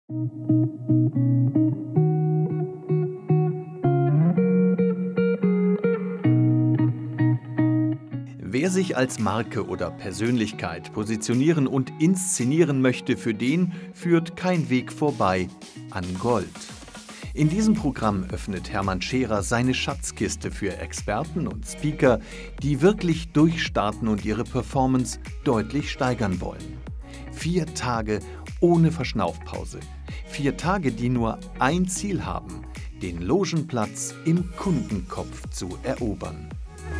Wer sich als Marke oder Persönlichkeit positionieren und inszenieren möchte, für den führt kein Weg vorbei an Gold. In diesem Programm öffnet Hermann Scherer seine Schatzkiste für Experten und Speaker, die wirklich durchstarten und ihre Performance deutlich steigern wollen. 4 Tage ohne Verschnaufpause. 4 Tage, die nur ein Ziel haben: den Logenplatz im Kundenkopf zu erobern.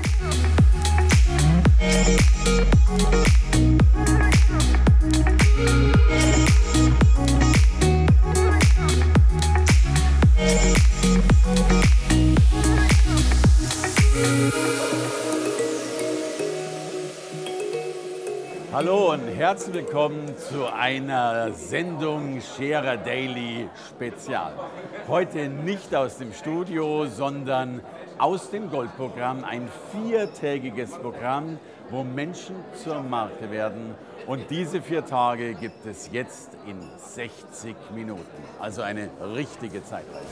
Hallo und herzlich willkommen zu einer Sendung Scherer Daily Spezial. Heute nicht aus dem Studio, sondern aus dem Goldprogramm, ein 4-tägiges Programm, wo Menschen zur Marke werden. Und diese 4 Tage gibt es jetzt in 60 Minuten, also eine richtige Zeitreise.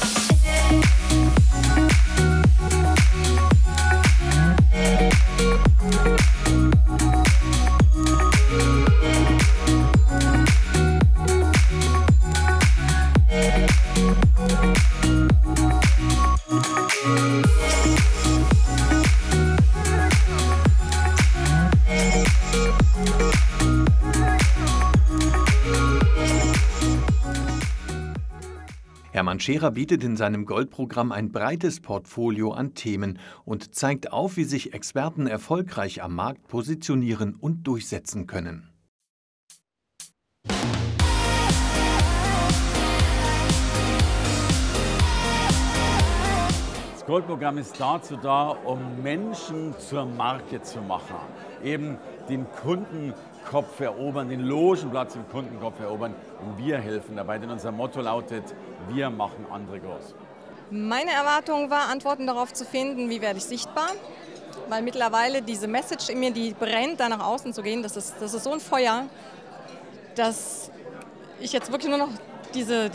Hermann Scherer bietet in seinem Goldprogramm ein breites Portfolio an Themen und zeigt auf, wie sich Experten erfolgreich am Markt positionieren und durchsetzen können. Das Goldprogramm ist dazu da, um Menschen zur Marke zu machen. Eben den Kundenkopf erobern, den Logenplatz im Kundenkopf erobern. Und wir helfen dabei, denn unser Motto lautet: Wir machen andere groß. Meine Erwartung war, Antworten darauf zu finden, wie werde ich sichtbar. Weil mittlerweile diese Message in mir, die brennt, da nach außen zu gehen, das ist so ein Feuer, dass ich jetzt wirklich nur noch diese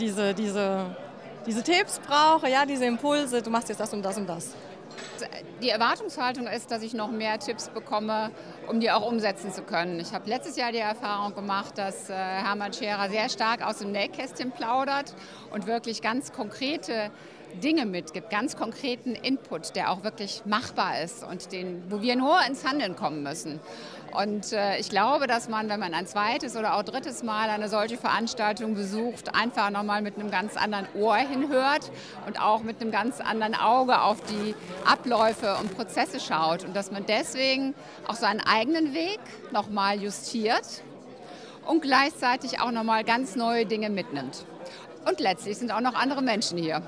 Tipps brauche, ja, diese Impulse, du machst jetzt das und das und das. Die Erwartungshaltung ist, dass ich noch mehr Tipps bekomme, um die auch umsetzen zu können. Ich habe letztes Jahr die Erfahrung gemacht, dass Hermann Scherer sehr stark aus dem Nähkästchen plaudert und wirklich ganz konkrete Dinge mitgibt, ganz konkreten Input, der auch wirklich machbar ist und wo wir nur ins Handeln kommen müssen. Und ich glaube, dass man, wenn man ein zweites oder auch drittes Mal eine solche Veranstaltung besucht, einfach nochmal mit einem ganz anderen Ohr hinhört und auch mit einem ganz anderen Auge auf die Abläufe und Prozesse schaut und dass man deswegen auch seinen eigenen Weg nochmal justiert und gleichzeitig auch nochmal ganz neue Dinge mitnimmt. Und letztlich sind auch noch andere Menschen hier.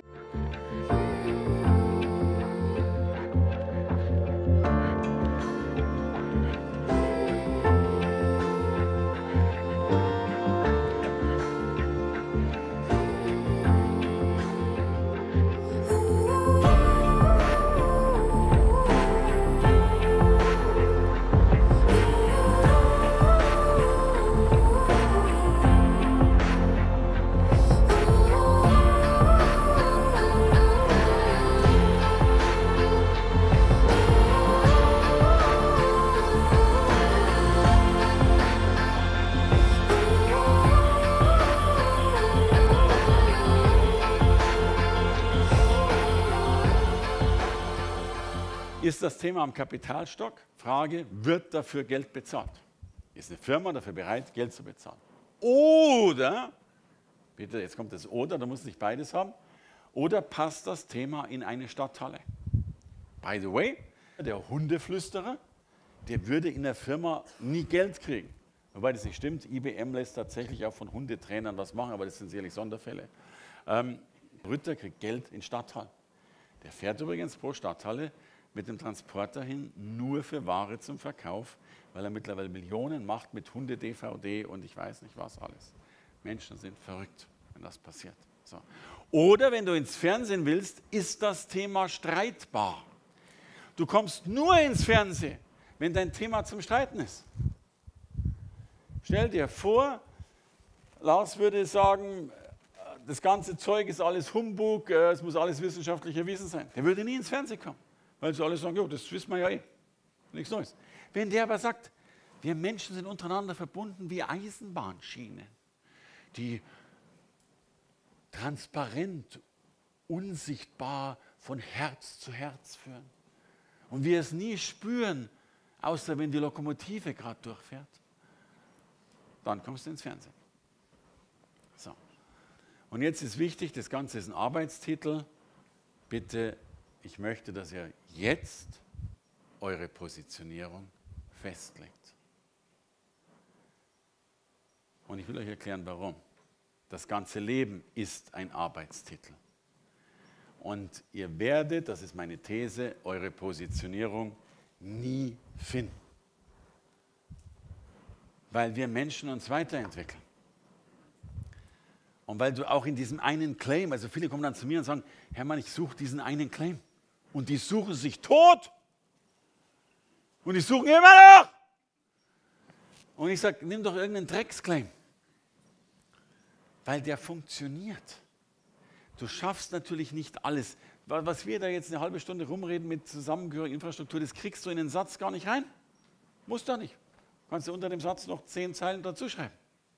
Ist das Thema am Kapitalstock? Frage: Wird dafür Geld bezahlt? Ist eine Firma dafür bereit, Geld zu bezahlen? Oder, bitte, jetzt kommt das Oder, da muss nicht beides haben, oder passt das Thema in eine Stadthalle? By the way, der Hundeflüsterer, der würde in der Firma nie Geld kriegen. Wobei das nicht stimmt, IBM lässt tatsächlich auch von Hundetrainern das machen, aber das sind sicherlich Sonderfälle. Rütter kriegt Geld in Stadthallen. Der fährt übrigens pro Stadthalle mit dem Transporter hin, nur für Ware zum Verkauf, weil er mittlerweile Millionen macht mit Hunde-DVD und ich weiß nicht was alles. Menschen sind verrückt, wenn das passiert. So. Oder wenn du ins Fernsehen willst, ist das Thema streitbar. Du kommst nur ins Fernsehen, wenn dein Thema zum Streiten ist. Stell dir vor, Lars würde sagen, das ganze Zeug ist alles Humbug, es muss alles wissenschaftlich erwiesen sein. Der würde nie ins Fernsehen kommen, weil sie alle sagen, jo, das wissen wir ja eh, nichts Neues. Wenn der aber sagt, wir Menschen sind untereinander verbunden wie Eisenbahnschienen, die transparent, unsichtbar von Herz zu Herz führen. Und wir es nie spüren, außer wenn die Lokomotive gerade durchfährt. Dann kommst du ins Fernsehen. So. Und jetzt ist wichtig, das Ganze ist ein Arbeitstitel. Bitte, ich möchte, dass ihr jetzt eure Positionierung festlegt. Und ich will euch erklären, warum. Das ganze Leben ist ein Arbeitstitel. Und ihr werdet, das ist meine These, eure Positionierung nie finden. Weil wir Menschen uns weiterentwickeln. Und weil du auch in diesem einen Claim, also viele kommen dann zu mir und sagen, Hermann, ich suche diesen einen Claim. Und die suchen sich tot. Und die suchen immer noch. Und ich sage, nimm doch irgendeinen Drecksclaim. Weil der funktioniert. Du schaffst natürlich nicht alles. Was wir da jetzt eine halbe Stunde rumreden mit zusammengehöriger Infrastruktur, das kriegst du in den Satz gar nicht rein. Musst du nicht. Kannst du unter dem Satz noch 10 Zeilen dazu schreiben.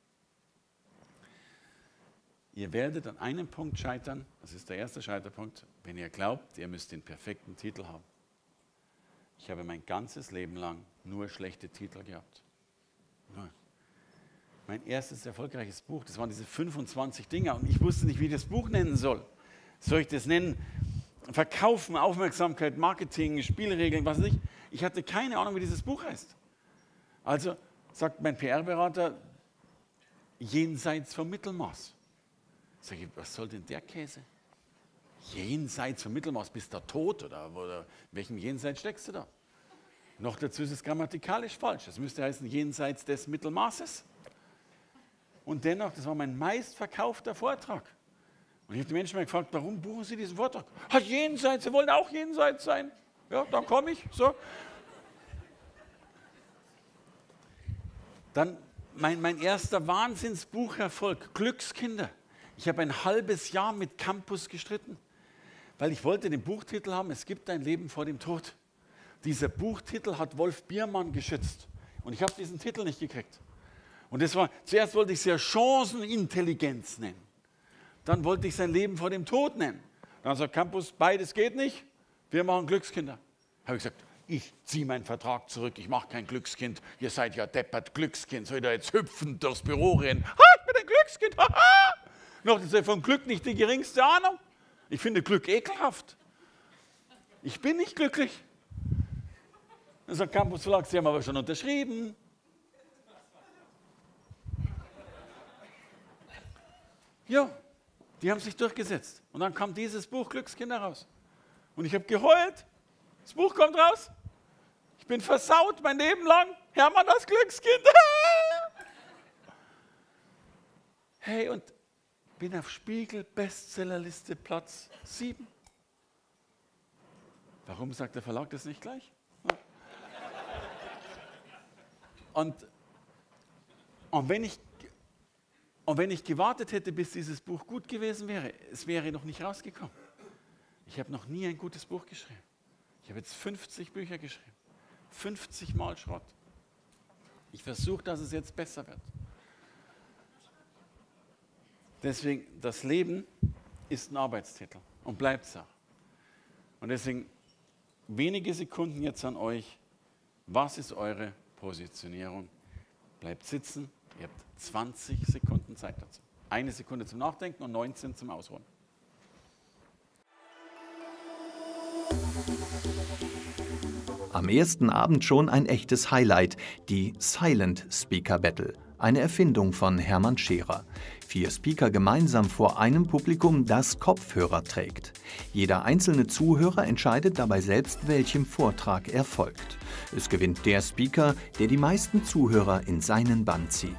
Ihr werdet an einem Punkt scheitern, das ist der erste Scheiterpunkt, wenn ihr glaubt, ihr müsst den perfekten Titel haben. Ich habe mein ganzes Leben lang nur schlechte Titel gehabt. Nur. Mein erstes erfolgreiches Buch, das waren diese 25 Dinger und ich wusste nicht, wie ich das Buch nennen soll. Soll ich das nennen? Verkaufen, Aufmerksamkeit, Marketing, Spielregeln, was weiß ich. Ich hatte keine Ahnung, wie dieses Buch heißt. Also sagt mein PR-Berater, jenseits vom Mittelmaß. Sag ich, was soll denn der Käse? Jenseits vom Mittelmaß, bist du tot oder in welchem Jenseits steckst du da? Noch dazu ist es grammatikalisch falsch. Das müsste heißen, jenseits des Mittelmaßes. Und dennoch, das war mein meistverkaufter Vortrag. Und ich habe die Menschen mal gefragt, warum buchen Sie diesen Vortrag? Jenseits, Sie wollen auch jenseits sein. Ja, dann komme ich. So. Dann mein erster Wahnsinnsbucherfolg, Glückskinder. Ich habe ein halbes Jahr mit Campus gestritten, weil ich wollte den Buchtitel haben, es gibt ein Leben vor dem Tod. Dieser Buchtitel hat Wolf Biermann geschützt. Und ich habe diesen Titel nicht gekriegt. Und das war, zuerst wollte ich es ja Chancenintelligenz nennen. Dann wollte ich sein Leben vor dem Tod nennen. Dann sagt Campus, beides geht nicht, wir machen Glückskinder. Habe ich gesagt, ich ziehe meinen Vertrag zurück, ich mache kein Glückskind, ihr seid ja deppert Glückskind, soll ich da jetzt hüpfend durchs Büro rennen? Ich bin ein Glückskind, Noch ist ja vom Glück nicht die geringste Ahnung. Ich finde Glück ekelhaft. Ich bin nicht glücklich. Dann sagt Campus Verlag, Sie haben aber schon unterschrieben. Ja, die haben sich durchgesetzt. Und dann kam dieses Buch Glückskinder raus. Und ich habe geheult. Das Buch kommt raus. Ich bin versaut mein Leben lang. Hermann, das Glückskind. Hey, und bin auf Spiegel Bestsellerliste Platz 7. Warum sagt der Verlag das nicht gleich? Und wenn ich gewartet hätte, bis dieses Buch gut gewesen wäre, es wäre noch nicht rausgekommen. Ich habe noch nie ein gutes Buch geschrieben. Ich habe jetzt 50 Bücher geschrieben. 50 Mal Schrott. Ich versuche, dass es jetzt besser wird. Deswegen, das Leben ist ein Arbeitstitel und bleibt es auch. Und deswegen wenige Sekunden jetzt an euch. Was ist eure Positionierung? Bleibt sitzen. Ihr habt 20 Sekunden Zeit dazu. 1 Sekunde zum Nachdenken und 19 zum Ausruhen. Am ersten Abend schon ein echtes Highlight, die Silent Speaker Battle, eine Erfindung von Hermann Scherer. 4 Speaker gemeinsam vor einem Publikum, das Kopfhörer trägt. Jeder einzelne Zuhörer entscheidet dabei selbst, welchem Vortrag er folgt. Es gewinnt der Speaker, der die meisten Zuhörer in seinen Bann zieht.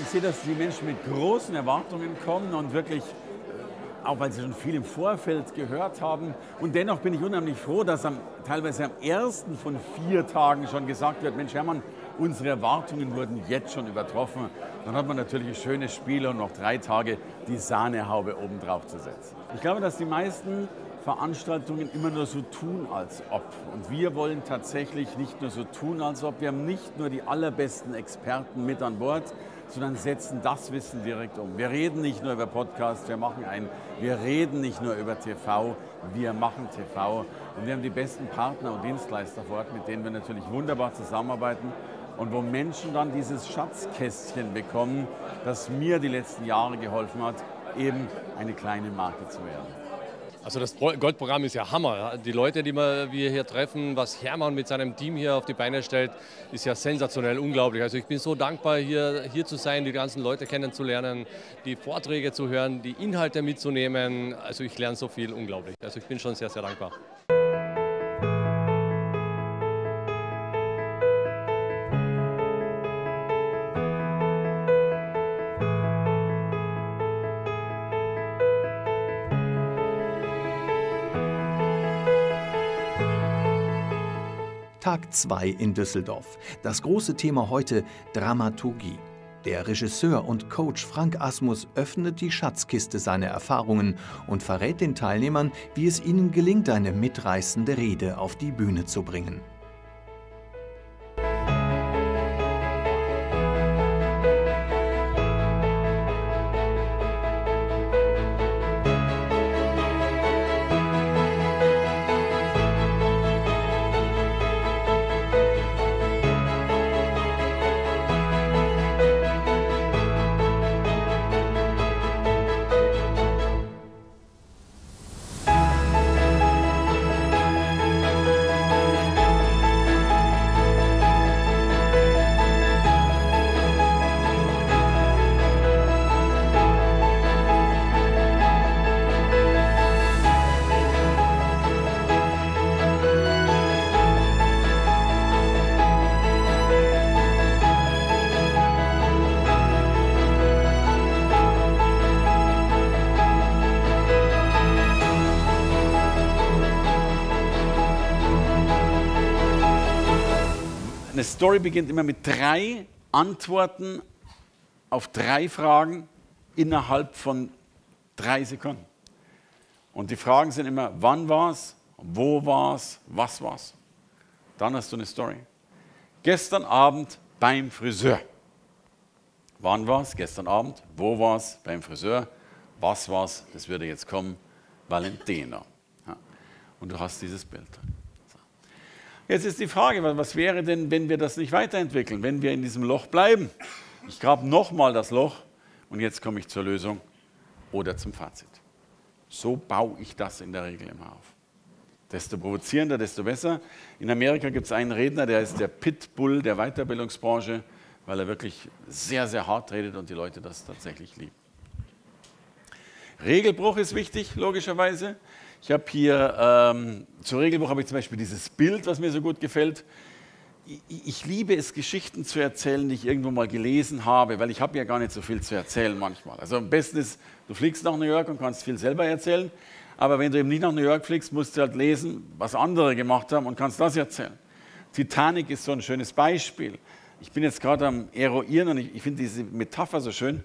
ich sehe, dass die Menschen mit großen Erwartungen kommen und wirklich, auch weil sie schon viel im Vorfeld gehört haben. Und dennoch bin ich unheimlich froh, dass teilweise am ersten von 4 Tagen schon gesagt wird, Mensch Hermann, unsere Erwartungen wurden jetzt schon übertroffen. Dann hat man natürlich ein schönes Spiel und noch 3 Tage die Sahnehaube obendrauf zu setzen. Ich glaube, dass die meisten Veranstaltungen immer nur so tun, als ob. Und wir wollen tatsächlich nicht nur so tun, als ob. Wir haben nicht nur die allerbesten Experten mit an Bord, sondern setzen das Wissen direkt um. Wir reden nicht nur über Podcasts, wir reden nicht nur über TV, wir machen TV. Und wir haben die besten Partner und Dienstleister vor Ort, mit denen wir natürlich wunderbar zusammenarbeiten und wo Menschen dann dieses Schatzkästchen bekommen, das mir die letzten Jahre geholfen hat, eben eine kleine Marke zu werden. Also das Goldprogramm ist ja Hammer. Die Leute, die wir hier treffen, was Hermann mit seinem Team hier auf die Beine stellt, ist ja sensationell, unglaublich. Also ich bin so dankbar, hier zu sein, die ganzen Leute kennenzulernen, die Vorträge zu hören, die Inhalte mitzunehmen. Also ich lerne so viel, unglaublich. Also ich bin schon sehr, sehr dankbar. Tag 2 in Düsseldorf. Das große Thema heute: Dramaturgie. Der Regisseur und Coach Frank Asmus öffnet die Schatzkiste seiner Erfahrungen und verrät den Teilnehmern, wie es ihnen gelingt, eine mitreißende Rede auf die Bühne zu bringen. Eine Story beginnt immer mit 3 Antworten auf 3 Fragen innerhalb von 3 Sekunden. Und die Fragen sind immer, wann war's, wo war's, was war's. Dann hast du eine Story. Gestern Abend beim Friseur. Wann war's? Gestern Abend. Wo war's? Beim Friseur. Was war's? Das würde jetzt kommen. Valentina. Ja. Und du hast dieses Bild. Jetzt ist die Frage, was wäre denn, wenn wir das nicht weiterentwickeln, wenn wir in diesem Loch bleiben? Ich grabe nochmal das Loch und jetzt komme ich zur Lösung oder zum Fazit. So baue ich das in der Regel immer auf. Desto provozierender, desto besser. In Amerika gibt es einen Redner, der ist der Pitbull der Weiterbildungsbranche, weil er wirklich sehr, sehr hart redet und die Leute das tatsächlich lieben. Regelbruch ist wichtig, logischerweise. Ich habe hier, zu Regelbruch habe ich zum Beispiel dieses Bild, was mir so gut gefällt. Ich liebe es, Geschichten zu erzählen, die ich irgendwo mal gelesen habe, weil ich habe ja gar nicht so viel zu erzählen manchmal. Also am besten ist, du fliegst nach New York und kannst viel selber erzählen, aber wenn du eben nicht nach New York fliegst, musst du halt lesen, was andere gemacht haben und kannst das erzählen. Titanic ist so ein schönes Beispiel. Ich bin jetzt gerade am Eruieren und ich finde diese Metapher so schön.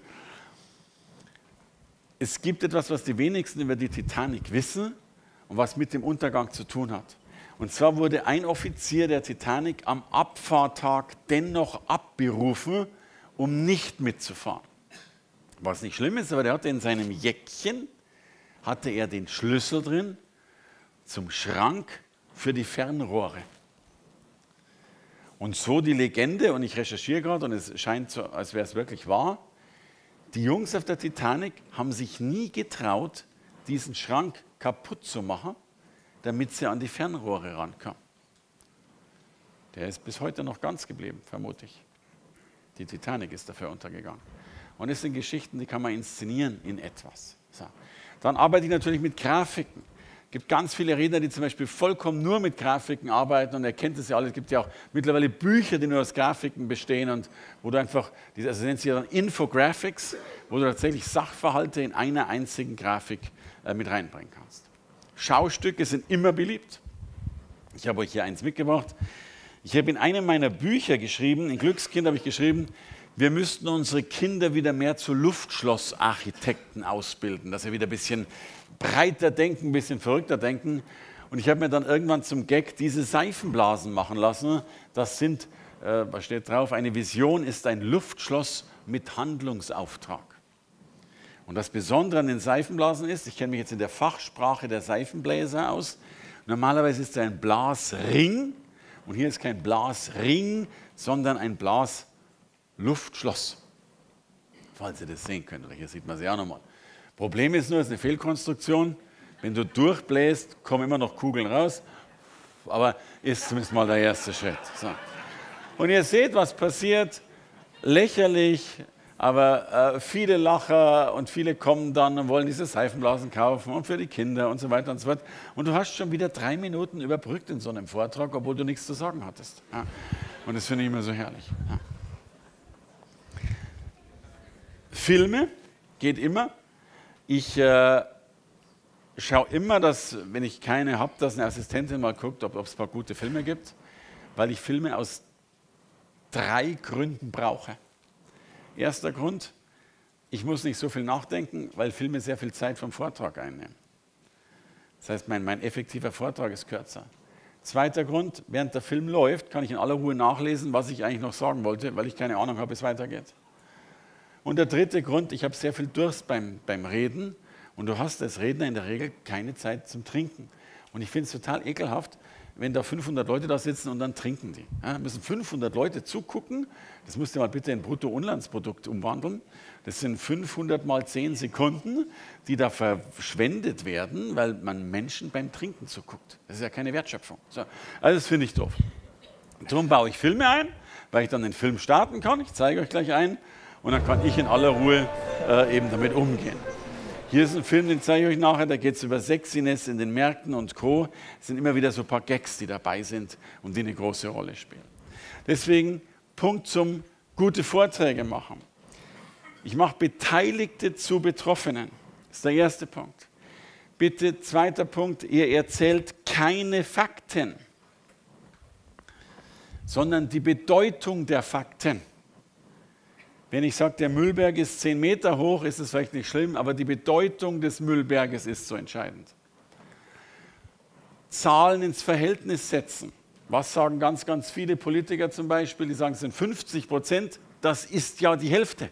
Es gibt etwas, was die wenigsten über die Titanic wissen und was mit dem Untergang zu tun hat. Und zwar wurde ein Offizier der Titanic am Abfahrttag dennoch abberufen, um nicht mitzufahren. Was nicht schlimm ist, aber der hatte in seinem Jäckchen den Schlüssel drin zum Schrank für die Fernrohre. Und so die Legende, und ich recherchiere gerade und es scheint so, als wäre es wirklich wahr, die Jungs auf der Titanic haben sich nie getraut, diesen Schrank kaputt zu machen, damit sie an die Fernrohre rankamen. Der ist bis heute noch ganz geblieben, vermute ich. Die Titanic ist dafür untergegangen. Und es sind Geschichten, die kann man inszenieren in etwas. So. Dann arbeite ich natürlich mit Grafiken. gibt ganz viele Redner, die zum Beispiel vollkommen nur mit Grafiken arbeiten und ihr kennt das ja alle. Es gibt ja auch mittlerweile Bücher, die nur aus Grafiken bestehen und wo du einfach, also nennt sich ja dann Infographics, wo du tatsächlich Sachverhalte in einer einzigen Grafik mit reinbringen kannst. Schaustücke sind immer beliebt. Ich habe euch hier eins mitgebracht. Ich habe in einem meiner Bücher geschrieben, in Glückskind habe ich geschrieben, wir müssten unsere Kinder wieder mehr zu Luftschlossarchitekten ausbilden, dass wir wieder ein bisschen breiter denken, ein bisschen verrückter denken. Und ich habe mir dann irgendwann zum Gag diese Seifenblasen machen lassen. Das sind, was steht drauf, eine Vision ist ein Luftschloss mit Handlungsauftrag. Und das Besondere an den Seifenblasen ist, ich kenne mich jetzt in der Fachsprache der Seifenbläser aus, normalerweise ist da ein Blasring und hier ist kein Blasring, sondern ein Blasluftschloss. Falls ihr das sehen könnt, oder hier sieht man es ja auch nochmal. Problem ist nur, es ist eine Fehlkonstruktion. Wenn du durchbläst, kommen immer noch Kugeln raus, aber ist zumindest mal der erste Schritt. So. Und ihr seht, was passiert, lächerlich, aber viele Lacher und viele kommen dann und wollen diese Seifenblasen kaufen und für die Kinder und so weiter und so fort. Und du hast schon wieder 3 Minuten überbrückt in so einem Vortrag, obwohl du nichts zu sagen hattest. Ja. Und das finde ich immer so herrlich. Ja. Filme geht immer. Ich schaue immer, dass, wenn ich keine habe, dass eine Assistentin mal guckt, ob es ein paar gute Filme gibt, weil ich Filme aus 3 Gründen brauche. Erster Grund, ich muss nicht so viel nachdenken, weil Filme sehr viel Zeit vom Vortrag einnehmen. Das heißt, mein effektiver Vortrag ist kürzer. Zweiter Grund, während der Film läuft, kann ich in aller Ruhe nachlesen, was ich eigentlich noch sagen wollte, weil ich keine Ahnung habe, wie es weitergeht. Und der dritte Grund, ich habe sehr viel Durst beim Reden und du hast als Redner in der Regel keine Zeit zum Trinken. Und ich finde es total ekelhaft, wenn da 500 Leute da sitzen und dann trinken die. Ja, müssen 500 Leute zugucken, das musst du mal bitte in Bruttoinlandsprodukt umwandeln. Das sind 500 mal 10 Sekunden, die da verschwendet werden, weil man Menschen beim Trinken zuguckt. Das ist ja keine Wertschöpfung. So, also das finde ich doof. Darum baue ich Filme ein, weil ich dann den Film starten kann. Ich zeige euch gleich einen. Und dann kann ich in aller Ruhe eben damit umgehen. Hier ist ein Film, den zeige ich euch nachher, da geht es über Sexiness in den Märkten und Co. Es sind immer wieder so ein paar Gags, die dabei sind und die eine große Rolle spielen. Deswegen Punkt zum gute Vorträge machen. Ich mache Beteiligte zu Betroffenen. Das ist der erste Punkt. Bitte, zweiter Punkt, ihr erzählt keine Fakten, sondern die Bedeutung der Fakten. Wenn ich sage, der Müllberg ist 10 Meter hoch, ist es vielleicht nicht schlimm, aber die Bedeutung des Müllberges ist so entscheidend. Zahlen ins Verhältnis setzen. Was sagen ganz, ganz viele Politiker zum Beispiel? Die sagen, es sind 50%, das ist ja die Hälfte.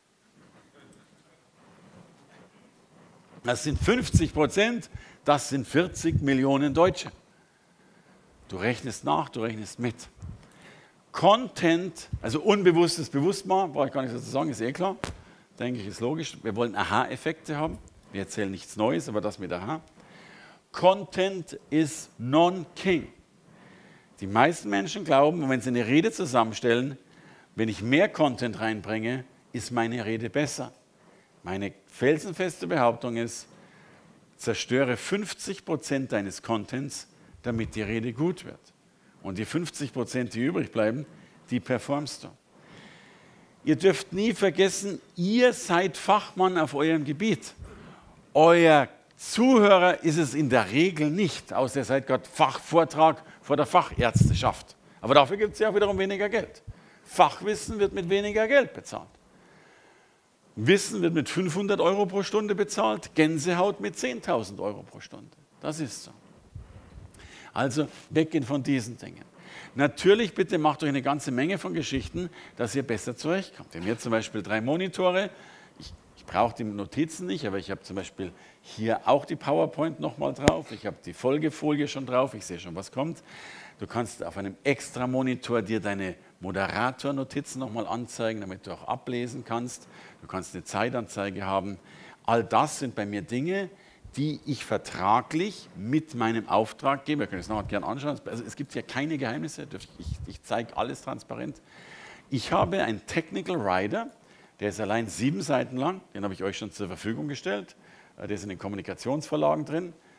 Das sind 50%, das sind 40 Millionen Deutsche. Du rechnest nach, du rechnest mit. Content, also Unbewusstes bewusst machen, brauche ich gar nicht so zu sagen, ist eh klar. Denke ich, ist logisch. Wir wollen Aha-Effekte haben. Wir erzählen nichts Neues, aber das mit Aha. Content ist non-king. Die meisten Menschen glauben, und wenn sie eine Rede zusammenstellen, wenn ich mehr Content reinbringe, ist meine Rede besser. Meine felsenfeste Behauptung ist, zerstöre 50% deines Contents, damit die Rede gut wird. Und die 50%, die übrig bleiben, die performst du. Ihr dürft nie vergessen, ihr seid Fachmann auf eurem Gebiet. Euer Zuhörer ist es in der Regel nicht, außer ihr seid gerade Fachvortrag vor der Fachärzteschaft. Aber dafür gibt es ja auch wiederum weniger Geld. Fachwissen wird mit weniger Geld bezahlt. Wissen wird mit 500 € pro Stunde bezahlt, Gänsehaut mit 10.000 € pro Stunde. Das ist so. Also weggehen von diesen Dingen. Natürlich, bitte macht euch eine ganze Menge von Geschichten, dass ihr besser zurechtkommt. Wir haben hier zum Beispiel 3 Monitore. Ich brauche die Notizen nicht, aber ich habe zum Beispiel hier auch die PowerPoint nochmal drauf. Ich habe die Folgefolie schon drauf. Ich sehe schon, was kommt. Du kannst auf einem extra Monitor dir deine Moderatornotizen nochmal anzeigen, damit du auch ablesen kannst. Du kannst eine Zeitanzeige haben. All das sind bei mir Dinge, die ich vertraglich mit meinem Auftraggeber, wir können es nachher gerne anschauen, also es gibt ja keine Geheimnisse, ich zeige alles transparent. Ich habe einen Technical Writer, der ist allein 7 Seiten lang, den habe ich euch schon zur Verfügung gestellt, der ist in den Kommunikationsverlagen drin,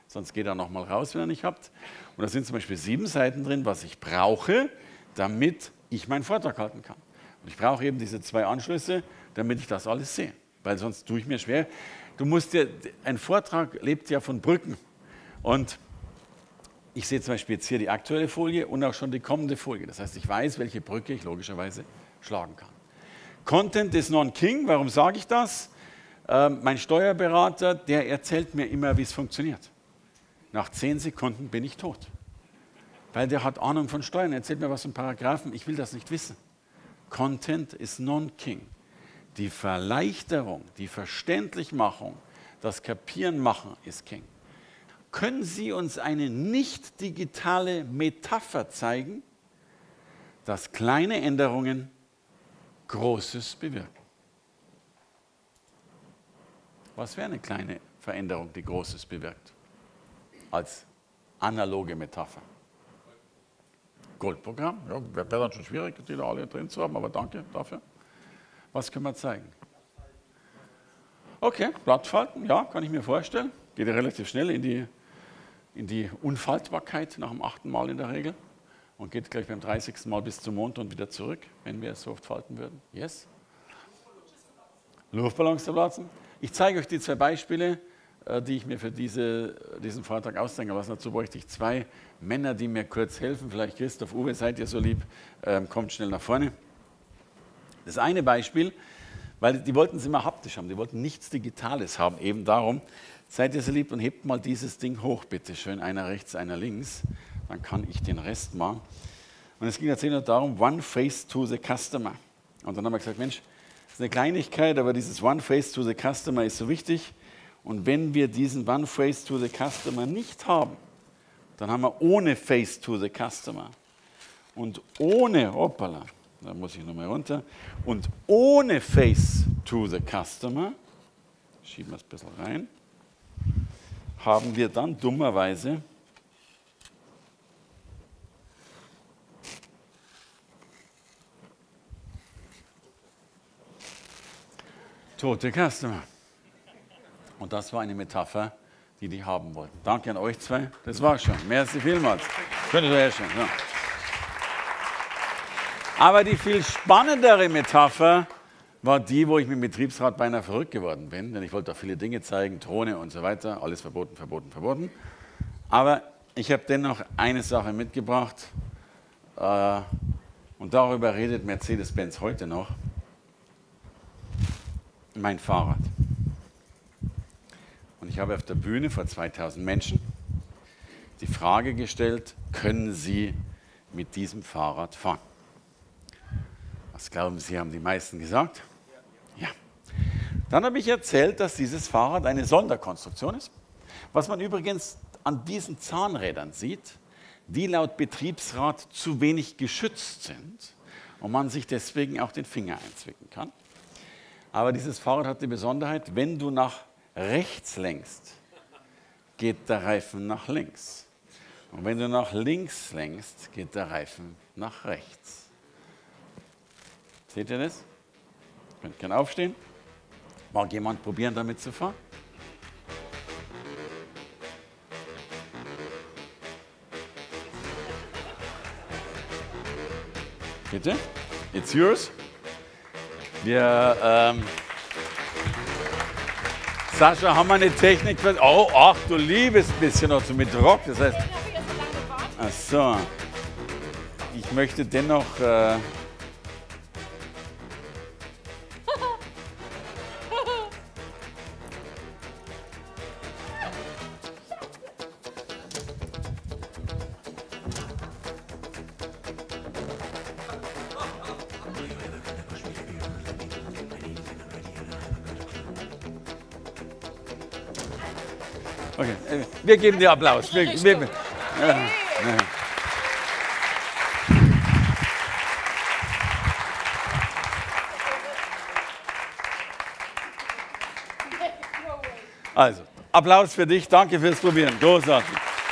sonst geht er nochmal raus, wenn ihr nicht habt. Und da sind zum Beispiel 7 Seiten drin, was ich brauche, damit ich meinen Vortrag halten kann. Und ich brauche eben diese 2 Anschlüsse, damit ich das alles sehe. Weil sonst tue ich mir schwer. Ein Vortrag lebt ja von Brücken. Und ich sehe zum Beispiel jetzt hier die aktuelle Folie und auch schon die kommende Folie. Das heißt, ich weiß, welche Brücke ich logischerweise schlagen kann. Content is non-king. Warum sage ich das? Mein Steuerberater, der erzählt mir immer, wie es funktioniert. Nach 10 Sekunden bin ich tot. Weil der hat Ahnung von Steuern, er erzählt mir was von Paragraphen, ich will das nicht wissen. Content is non-king. Die Verleichterung, die Verständlichmachung, das Kapieren machen ist King. Können Sie uns eine nicht digitale Metapher zeigen, dass kleine Änderungen Großes bewirken? Was wäre eine kleine Veränderung, die Großes bewirkt? Als analoge Metapher. Goldprogramm, ja, wäre dann schon schwierig, die da alle drin zu haben, aber danke dafür. Was können wir zeigen? Okay, Blattfalten, ja, kann ich mir vorstellen. Geht ja relativ schnell in die Unfaltbarkeit nach dem 8. Mal in der Regel und geht gleich beim 30. Mal bis zum Mond und wieder zurück, wenn wir es so oft falten würden. Yes? Luftballons zerplatzen. Ich zeige euch die 2 Beispiele, die ich mir für diesen Vortrag ausdenken lassen. Dazu bräuchte ich 2 Männer, die mir kurz helfen. Vielleicht Christoph, Uwe, seid ihr so lieb, kommt schnell nach vorne. Das eine Beispiel, weil die wollten es immer haptisch haben, die wollten nichts Digitales haben, eben darum, seid ihr so lieb und hebt mal dieses Ding hoch, bitte schön, einer rechts, einer links, dann kann ich den Rest machen. Und es ging tatsächlich nur darum, One Face to the Customer. Und dann haben wir gesagt, Mensch, das ist eine Kleinigkeit, aber dieses One Face to the Customer ist so wichtig. Und wenn wir diesen One Face to the Customer nicht haben, dann haben wir ohne Face to the Customer und ohne, hoppala, da muss ich nochmal runter, und ohne Face to the Customer, schieben wir es ein bisschen rein, haben wir dann dummerweise tote Customer. Und das war eine Metapher, die haben wollten. Danke an euch 2. Das war's schon. Merci vielmals. Könnt ihr herstellen. Ja. Aber die viel spannendere Metapher war die, wo ich mit dem Betriebsrat beinahe verrückt geworden bin. Denn ich wollte auch viele Dinge zeigen, Drohne und so weiter. Alles verboten, verboten, verboten. Aber ich habe dennoch eine Sache mitgebracht. Und darüber redet Mercedes-Benz heute noch. Mein Fahrrad. Und ich habe auf der Bühne vor 2000 Menschen die Frage gestellt, können Sie mit diesem Fahrrad fahren? Was glauben Sie, haben die meisten gesagt? Ja. Dann habe ich erzählt, dass dieses Fahrrad eine Sonderkonstruktion ist. Was man übrigens an diesen Zahnrädern sieht, die laut Betriebsrat zu wenig geschützt sind und man sich deswegen auch den Finger einzwicken kann. Aber dieses Fahrrad hat die Besonderheit, wenn du nach rechts lenkst, geht der Reifen nach links. Und wenn du nach links lenkst, geht der Reifen nach rechts. Seht ihr das? Ihr könnt gerne aufstehen. Mag jemand probieren, damit zu fahren? Bitte? It's yours. Sascha, haben wir eine Technik? Oh, ach du liebes bisschen noch so mit Rock. Das heißt, ach so. Ich möchte dennoch. Okay, wir geben dir Applaus. Also, Applaus für dich. Danke fürs Probieren. Großartig.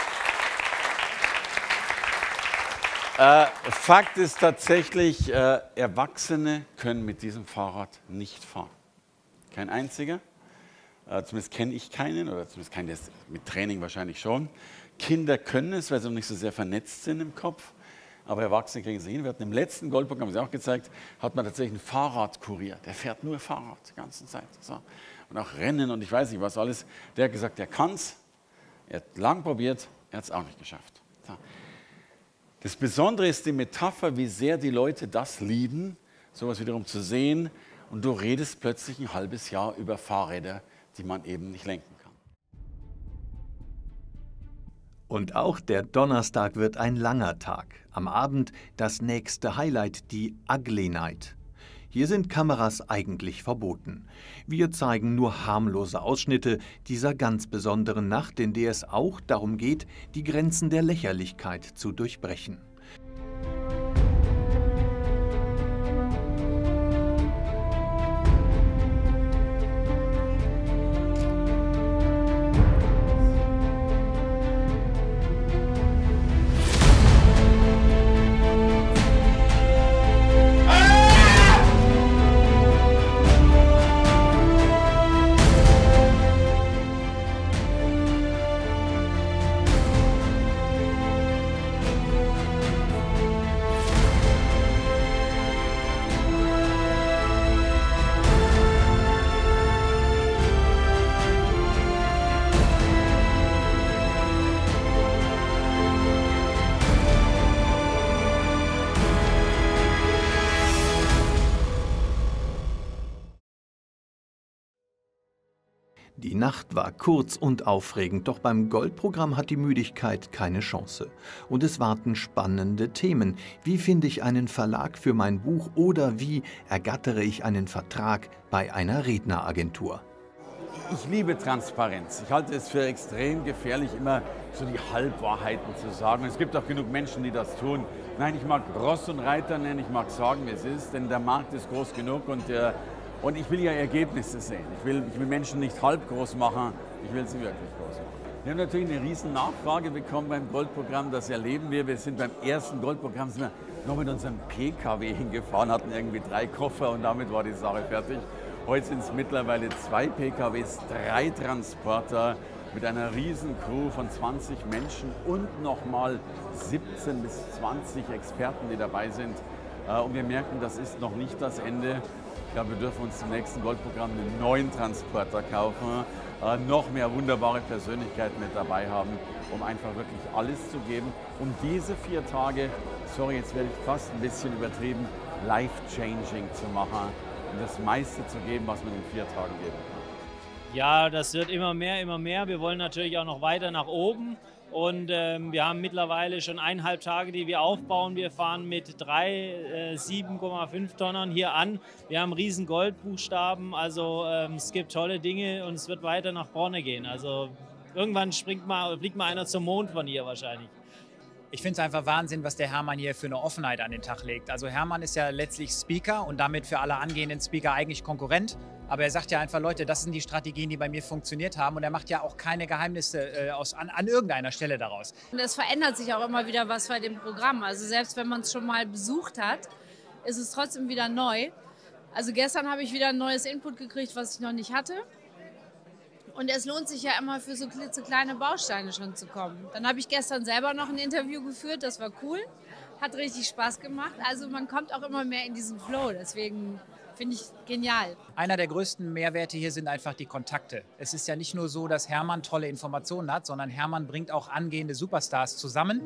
Fakt ist tatsächlich, Erwachsene können mit diesem Fahrrad nicht fahren. Kein einziger. Zumindest kenne ich keinen, oder zumindest keinen, der mit Training wahrscheinlich schon. Kinder können es, weil sie noch nicht so sehr vernetzt sind im Kopf. Aber Erwachsene kriegen es hin. Wir hatten im letzten Goldprogramm, haben Sie auch gezeigt, hat man tatsächlich einen Fahrradkurier. Der fährt nur Fahrrad die ganze Zeit. So. Und auch Rennen und ich weiß nicht was alles. Der hat gesagt, er kann es. Er hat lang probiert, er hat es auch nicht geschafft. So. Das Besondere ist die Metapher, wie sehr die Leute das lieben, sowas wiederum zu sehen. Und du redest plötzlich ein halbes Jahr über Fahrräder, die man eben nicht lenken kann. Und auch der Donnerstag wird ein langer Tag. Am Abend das nächste Highlight, die Ugly Night. Hier sind Kameras eigentlich verboten. Wir zeigen nur harmlose Ausschnitte dieser ganz besonderen Nacht, in der es auch darum geht, die Grenzen der Lächerlichkeit zu durchbrechen. Die Nacht war kurz und aufregend, doch beim Goldprogramm hat die Müdigkeit keine Chance. Und es warten spannende Themen. Wie finde ich einen Verlag für mein Buch oder wie ergattere ich einen Vertrag bei einer Redneragentur? Ich liebe Transparenz. Ich halte es für extrem gefährlich, immer so die Halbwahrheiten zu sagen. Und es gibt auch genug Menschen, die das tun. Nein, ich mag Ross und Reiter nennen, ich mag sagen, wie es ist, denn der Markt ist groß genug und ich will ja Ergebnisse sehen. Ich will Menschen nicht halb groß machen, ich will sie wirklich groß machen. Wir haben natürlich eine riesen Nachfrage bekommen beim Goldprogramm, das erleben wir. Wir sind beim ersten Goldprogramm sind wir noch mit unserem PKW hingefahren, hatten irgendwie 3 Koffer und damit war die Sache fertig. Heute sind es mittlerweile 2 PKWs, 3 Transporter mit einer riesen Crew von 20 Menschen und nochmal 17 bis 20 Experten, die dabei sind. Und wir merken, das ist noch nicht das Ende. Ich glaube, wir dürfen uns zum nächsten Goldprogramm einen neuen Transporter kaufen, noch mehr wunderbare Persönlichkeiten mit dabei haben, um einfach wirklich alles zu geben, um diese 4 Tage, sorry, jetzt werde ich fast ein bisschen übertrieben, life-changing zu machen und das meiste zu geben, was man in 4 Tagen geben kann. Ja, das wird immer mehr, immer mehr. Wir wollen natürlich auch noch weiter nach oben. Und wir haben mittlerweile schon 1,5 Tage, die wir aufbauen. Wir fahren mit 3 7,5 Tonnen hier an. Wir haben riesen Goldbuchstaben. Also es gibt tolle Dinge und es wird weiter nach vorne gehen. Also irgendwann fliegt mal einer zum Mond von hier wahrscheinlich. Ich finde es einfach Wahnsinn, was der Hermann hier für eine Offenheit an den Tag legt. Also Hermann ist ja letztlich Speaker und damit für alle angehenden Speaker eigentlich Konkurrent. Aber er sagt ja einfach, Leute, das sind die Strategien, die bei mir funktioniert haben. Und er macht ja auch keine Geheimnisse an irgendeiner Stelle daraus. Und es verändert sich auch immer wieder was bei dem Programm. Also selbst wenn man es schon mal besucht hat, ist es trotzdem wieder neu. Also gestern habe ich wieder ein neues Input gekriegt, was ich noch nicht hatte. Und es lohnt sich ja immer für so klitzekleine Bausteine schon zu kommen. Dann habe ich gestern selber noch ein Interview geführt, das war cool, hat richtig Spaß gemacht. Also man kommt auch immer mehr in diesen Flow, deswegen finde ich genial. Einer der größten Mehrwerte hier sind einfach die Kontakte. Es ist ja nicht nur so, dass Hermann tolle Informationen hat, sondern Hermann bringt auch angehende Superstars zusammen.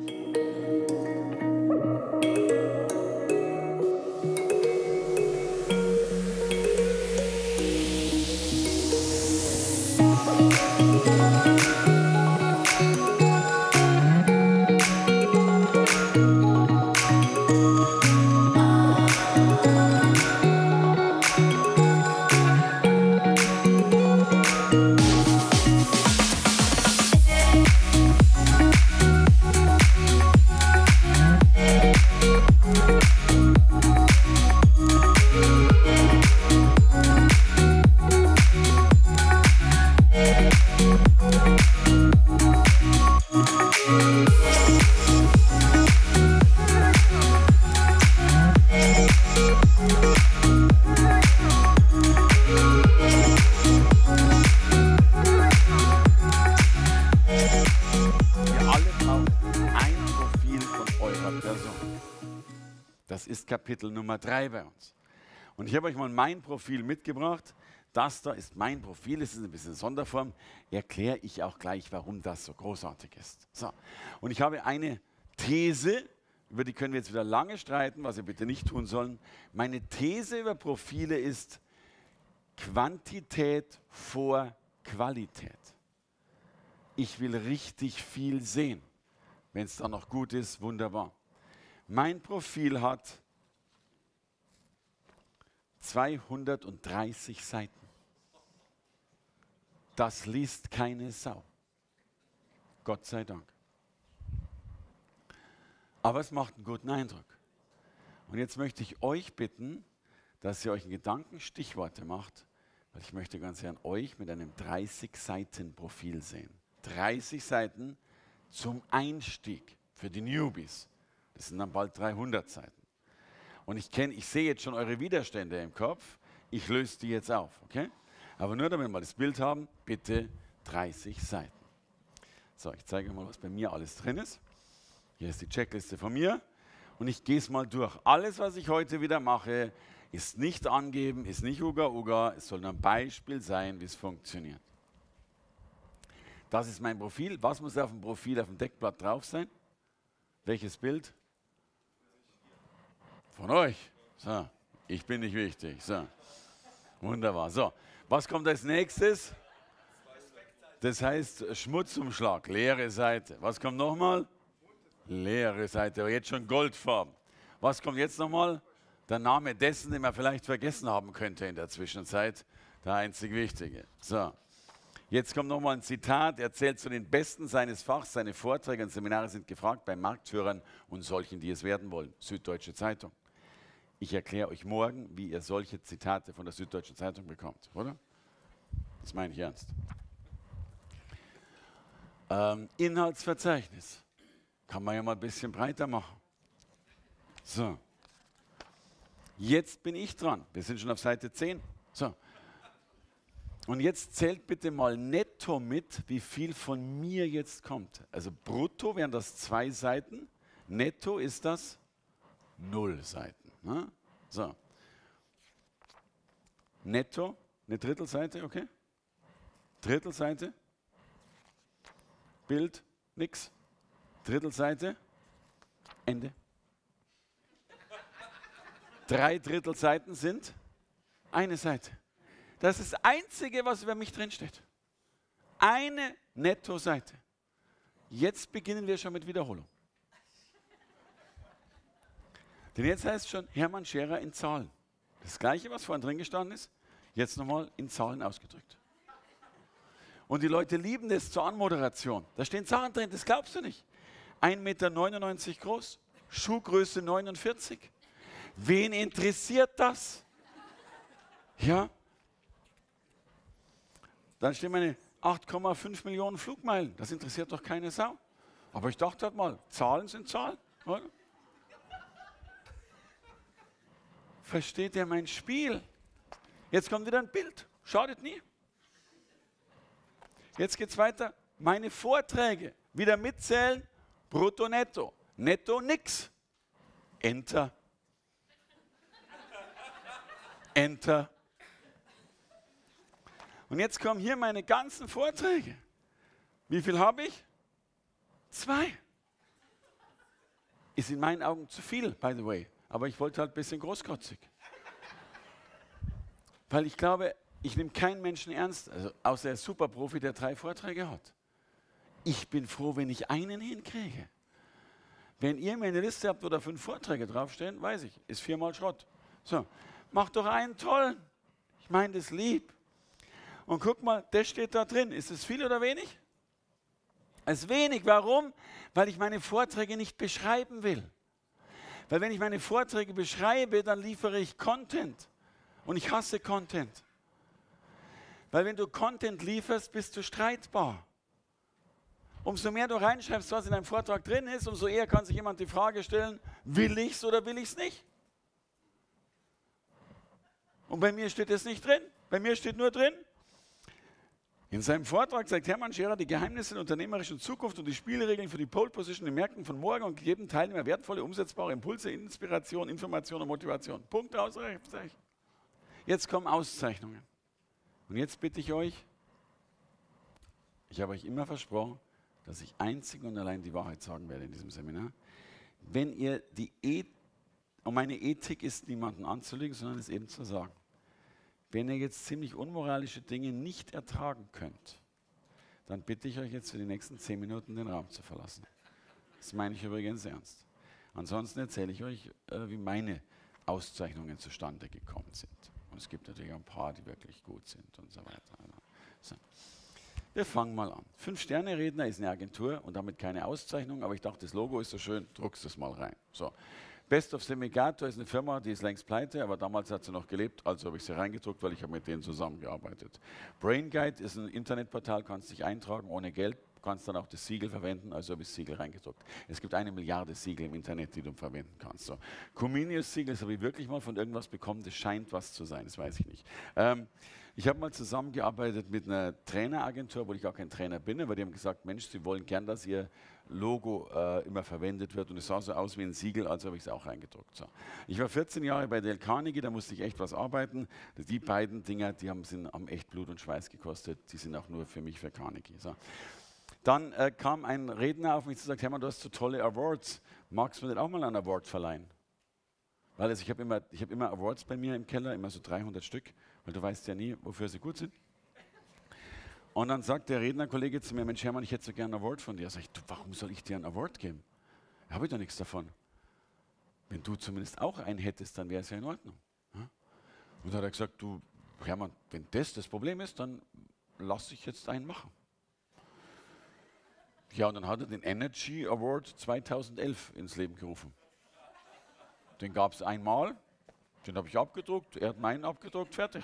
ist Kapitel Nummer 3 bei uns. Und ich habe euch mal mein Profil mitgebracht. Das da ist mein Profil, es ist ein bisschen Sonderform. Erkläre ich auch gleich, warum das so großartig ist. So. Und ich habe eine These, über die können wir jetzt wieder lange streiten, was wir bitte nicht tun sollen. Meine These über Profile ist Quantität vor Qualität. Ich will richtig viel sehen. Wenn es dann noch gut ist, wunderbar. Mein Profil hat 230 Seiten. Das liest keine Sau. Gott sei Dank. Aber es macht einen guten Eindruck. Und jetzt möchte ich euch bitten, dass ihr euch in Gedanken Stichworte macht, weil ich möchte ganz gern euch mit einem 30-Seiten-Profil sehen. 30 Seiten zum Einstieg für die Newbies. Das sind dann bald 300 Seiten. Und ich sehe jetzt schon eure Widerstände im Kopf. Ich löse die jetzt auf, okay? Aber nur damit wir mal das Bild haben, bitte 30 Seiten. So, ich zeige euch mal, was bei mir alles drin ist. Hier ist die Checkliste von mir. Und ich gehe es mal durch. Alles, was ich heute wieder mache, ist nicht angeben, ist nicht Uga-Uga. Es soll nur ein Beispiel sein, wie es funktioniert. Das ist mein Profil. Was muss auf dem Profil, auf dem Deckblatt drauf sein? Welches Bild? Von euch. So, ich bin nicht wichtig. So, wunderbar. So, was kommt als nächstes? Das heißt Schmutzumschlag, leere Seite. Was kommt nochmal? Leere Seite, aber jetzt schon goldfarben. Was kommt jetzt nochmal? Der Name dessen, den man vielleicht vergessen haben könnte in der Zwischenzeit. Der einzig Wichtige. So. Jetzt kommt nochmal ein Zitat. Er zählt zu den Besten seines Fachs. Seine Vorträge und Seminare sind gefragt bei Marktführern und solchen, die es werden wollen. Süddeutsche Zeitung. Ich erkläre euch morgen, wie ihr solche Zitate von der Süddeutschen Zeitung bekommt, oder? Das meine ich ernst. Inhaltsverzeichnis. Kann man ja mal ein bisschen breiter machen. So. Jetzt bin ich dran. Wir sind schon auf Seite 10. So. Und jetzt zählt bitte mal netto mit, wie viel von mir jetzt kommt. Also brutto wären das 2 Seiten, netto ist das 0 Seiten. Ne? So. Netto, eine Drittelseite, okay? Drittelseite. Bild, nix. Drittelseite, Ende. 3 Drittelseiten sind eine Seite. Das ist das Einzige, was über mich drin steht. Eine Netto-Seite. Jetzt beginnen wir schon mit Wiederholung. Denn jetzt heißt es schon Hermann Scherer in Zahlen. Das Gleiche, was vorhin drin gestanden ist, jetzt nochmal in Zahlen ausgedrückt. Und die Leute lieben das zur Anmoderation. Da stehen Zahlen drin, das glaubst du nicht. 1,99 Meter groß, Schuhgröße 49. Wen interessiert das? Ja. Dann stehen meine 8,5 Millionen Flugmeilen. Das interessiert doch keine Sau. Aber ich dachte halt mal, Zahlen sind Zahlen. Oder? Versteht ihr mein Spiel? Jetzt kommt wieder ein Bild. Schadet nie. Jetzt geht es weiter. Meine Vorträge. Wieder mitzählen. Brutto, netto. Netto, nix. Enter. Enter. Und jetzt kommen hier meine ganzen Vorträge. Wie viel habe ich? 2. Ist in meinen Augen zu viel, by the way. Aber ich wollte halt ein bisschen großkotzig. Weil ich glaube, ich nehme keinen Menschen ernst, also außer der Superprofi, der 3 Vorträge hat. Ich bin froh, wenn ich einen hinkriege. Wenn ihr mir eine Liste habt, wo da 5 Vorträge draufstehen, weiß ich, ist 4-mal Schrott. So, macht doch einen tollen. Ich meine das lieb. Und guck mal, das steht da drin. Ist es viel oder wenig? Es ist wenig. Warum? Weil ich meine Vorträge nicht beschreiben will. Weil wenn ich meine Vorträge beschreibe, dann liefere ich Content. Und ich hasse Content. Weil wenn du Content lieferst, bist du streitbar. Umso mehr du reinschreibst, was in deinem Vortrag drin ist, umso eher kann sich jemand die Frage stellen, will ich es oder will ich es nicht? Und bei mir steht es nicht drin. Bei mir steht nur drin, In seinem Vortrag zeigt Hermann Scherer die Geheimnisse der unternehmerischen Zukunft und die Spielregeln für die Pole Position in den Märkten von morgen und jedem Teilnehmer wertvolle, umsetzbare Impulse, Inspiration, Information und Motivation. Punkt, Ausrufezeichen. Jetzt kommen Auszeichnungen. Und jetzt bitte ich euch, ich habe euch immer versprochen, dass ich einzig und allein die Wahrheit sagen werde in diesem Seminar. Wenn ihr und meine Ethik ist, niemanden anzulügen, sondern es eben zu sagen. Wenn ihr jetzt ziemlich unmoralische Dinge nicht ertragen könnt, dann bitte ich euch jetzt für die nächsten 10 Minuten den Raum zu verlassen. Das meine ich übrigens ernst. Ansonsten erzähle ich euch, wie meine Auszeichnungen zustande gekommen sind. Und es gibt natürlich auch ein paar, die wirklich gut sind und so weiter. So. Wir fangen mal an. 5-Sterne-Redner ist eine Agentur und damit keine Auszeichnung, aber ich dachte, das Logo ist so schön, druckst es mal rein. So. Best of Semigato ist eine Firma, die ist längst pleite, aber damals hat sie noch gelebt, also habe ich sie reingedruckt, weil ich habe mit denen zusammengearbeitet. Brain Guide ist ein Internetportal, kannst dich eintragen ohne Geld, kannst dann auch das Siegel verwenden, also habe ich das Siegel reingedruckt. Es gibt 1 Milliarde Siegel im Internet, die du verwenden kannst. So. Comenius-Siegel, das habe ich wirklich mal von irgendwas bekommen, das scheint was zu sein, das weiß ich nicht. Ich habe mal zusammengearbeitet mit einer Traineragentur, wo ich auch kein Trainer bin, aber die haben gesagt, Mensch, sie wollen gern, dass ihr Logo immer verwendet wird und es sah so aus wie ein Siegel, also habe ich es auch reingedruckt. So. Ich war 14 Jahre bei Dale Carnegie, da musste ich echt was arbeiten. Die beiden Dinger, die haben echt Blut und Schweiß gekostet, die sind auch nur für mich für Carnegie. So. Dann kam ein Redner auf mich und sagte, Hermann, du hast so tolle Awards, magst du mir nicht auch mal einen Award verleihen? Weil also ich hab immer Awards bei mir im Keller, immer so 300 Stück, weil du weißt ja nie, wofür sie gut sind. Und dann sagt der Rednerkollege zu mir, Mensch Hermann, ich hätte so gerne einen Award von dir. Sag ich, du, warum soll ich dir einen Award geben? Da habe ich doch nichts davon. Wenn du zumindest auch einen hättest, dann wäre es ja in Ordnung. Und dann hat er gesagt, du Hermann, wenn das Problem ist, dann lass ich jetzt einen machen. Ja, und dann hat er den Energy Award 2011 ins Leben gerufen. Den gab es einmal, den habe ich abgedruckt, er hat meinen abgedruckt, fertig.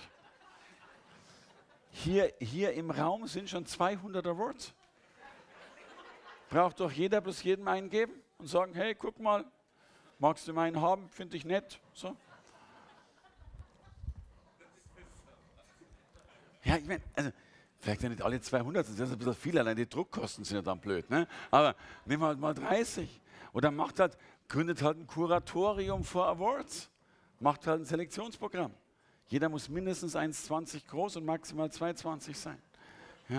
Hier im Raum sind schon 200 Awards. Braucht doch jeder bloß jedem einen geben und sagen, hey, guck mal, magst du meinen haben, finde ich nett. So. Ja, ich meine, also, vielleicht ja nicht alle 200, das ist ein bisschen viel, allein die Druckkosten sind ja dann blöd. Ne? Aber nehmen wir halt mal 30. Oder gründet halt ein Kuratorium für Awards. Macht halt ein Selektionsprogramm. Jeder muss mindestens 1,20 groß und maximal 2,20 sein. Ja?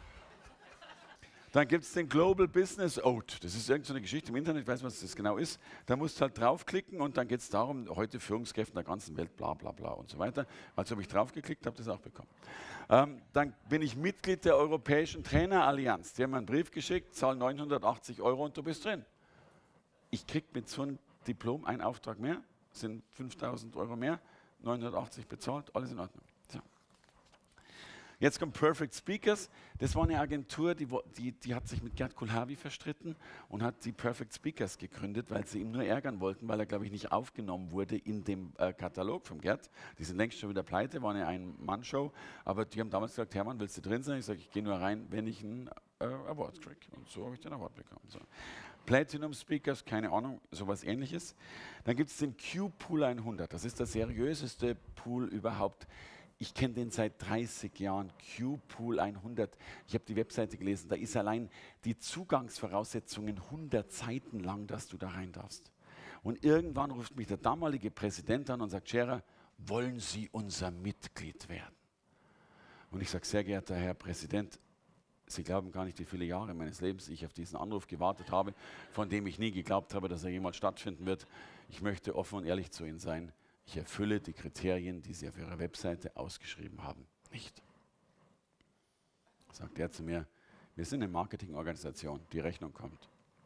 Dann gibt es den Global Business Oath. Das ist irgendeine Geschichte im Internet, ich weiß nicht, was das genau ist. Da musst du halt draufklicken und dann geht es darum, heute Führungskräfte in der ganzen Welt, bla bla bla und so weiter. Also habe ich draufgeklickt, habe das auch bekommen. Dann bin ich Mitglied der Europäischen Trainerallianz. Die haben mir einen Brief geschickt, zahl 980 € und du bist drin. Ich kriege mit so einem Diplom einen Auftrag mehr, sind 5.000 € mehr, 980 bezahlt, alles in Ordnung. So. Jetzt kommt Perfect Speakers. Das war eine Agentur, die hat sich mit Gerd Kulhavi verstritten und hat die Perfect Speakers gegründet, weil sie ihn nur ärgern wollten, weil er, glaube ich, nicht aufgenommen wurde in dem Katalog vom Gerd. Die sind längst schon wieder pleite, war eine Ein-Mann-Show, aber die haben damals gesagt, Hermann, willst du drin sein? Ich sage, ich gehe nur rein, wenn ich einen Award kriege. Und so habe ich den Award bekommen. So. Platinum Speakers, keine Ahnung, sowas Ähnliches. Dann gibt es den Q-Pool 100. Das ist der seriöseste Pool überhaupt. Ich kenne den seit 30 Jahren, Q-Pool 100. Ich habe die Webseite gelesen, da ist allein die Zugangsvoraussetzungen 100 Seiten lang, dass du da rein darfst. Und irgendwann ruft mich der damalige Präsident an und sagt, Scherer, wollen Sie unser Mitglied werden? Und ich sage, sehr geehrter Herr Präsident, Sie glauben gar nicht, wie viele Jahre meines Lebens ich auf diesen Anruf gewartet habe, von dem ich nie geglaubt habe, dass er jemals stattfinden wird. Ich möchte offen und ehrlich zu Ihnen sein. Ich erfülle die Kriterien, die Sie auf Ihrer Webseite ausgeschrieben haben, nicht. Sagt er zu mir, wir sind eine Marketingorganisation, die Rechnung kommt.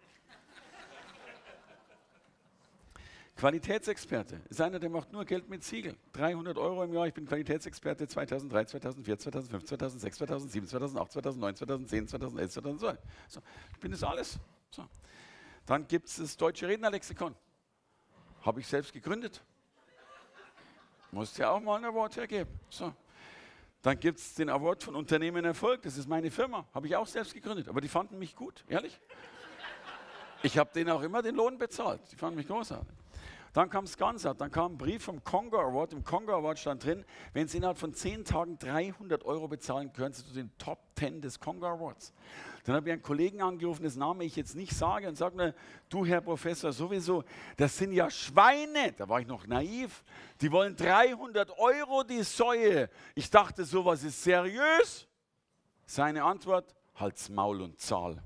Qualitätsexperte ist einer, der macht nur Geld mit Siegel. 300 € im Jahr, ich bin Qualitätsexperte 2003, 2004, 2005, 2006, 2007, 2008, 2009, 2010, 2011, 2012. So, ich bin das alles. So. Dann gibt es das Deutsche Rednerlexikon. Habe ich selbst gegründet. Musste ja auch mal einen Award hergeben. So. Dann gibt es den Award von Unternehmen Erfolg. Das ist meine Firma. Habe ich auch selbst gegründet. Aber die fanden mich gut, ehrlich. Ich habe denen auch immer den Lohn bezahlt. Die fanden mich großartig. Dann kam es ganz hart. Dann kam ein Brief vom Congo Award. Im Congo Award stand drin, wenn Sie innerhalb von 10 Tagen 300 € bezahlen, gehören Sie zu den Top 10 des Congo Awards. Dann habe ich einen Kollegen angerufen, dessen Name ich jetzt nicht sage, und sagte mir, du Herr Professor, sowieso, das sind ja Schweine. Da war ich noch naiv. Die wollen 300 € die Säue. Ich dachte, sowas ist seriös. Seine Antwort, halt's Maul und zahl.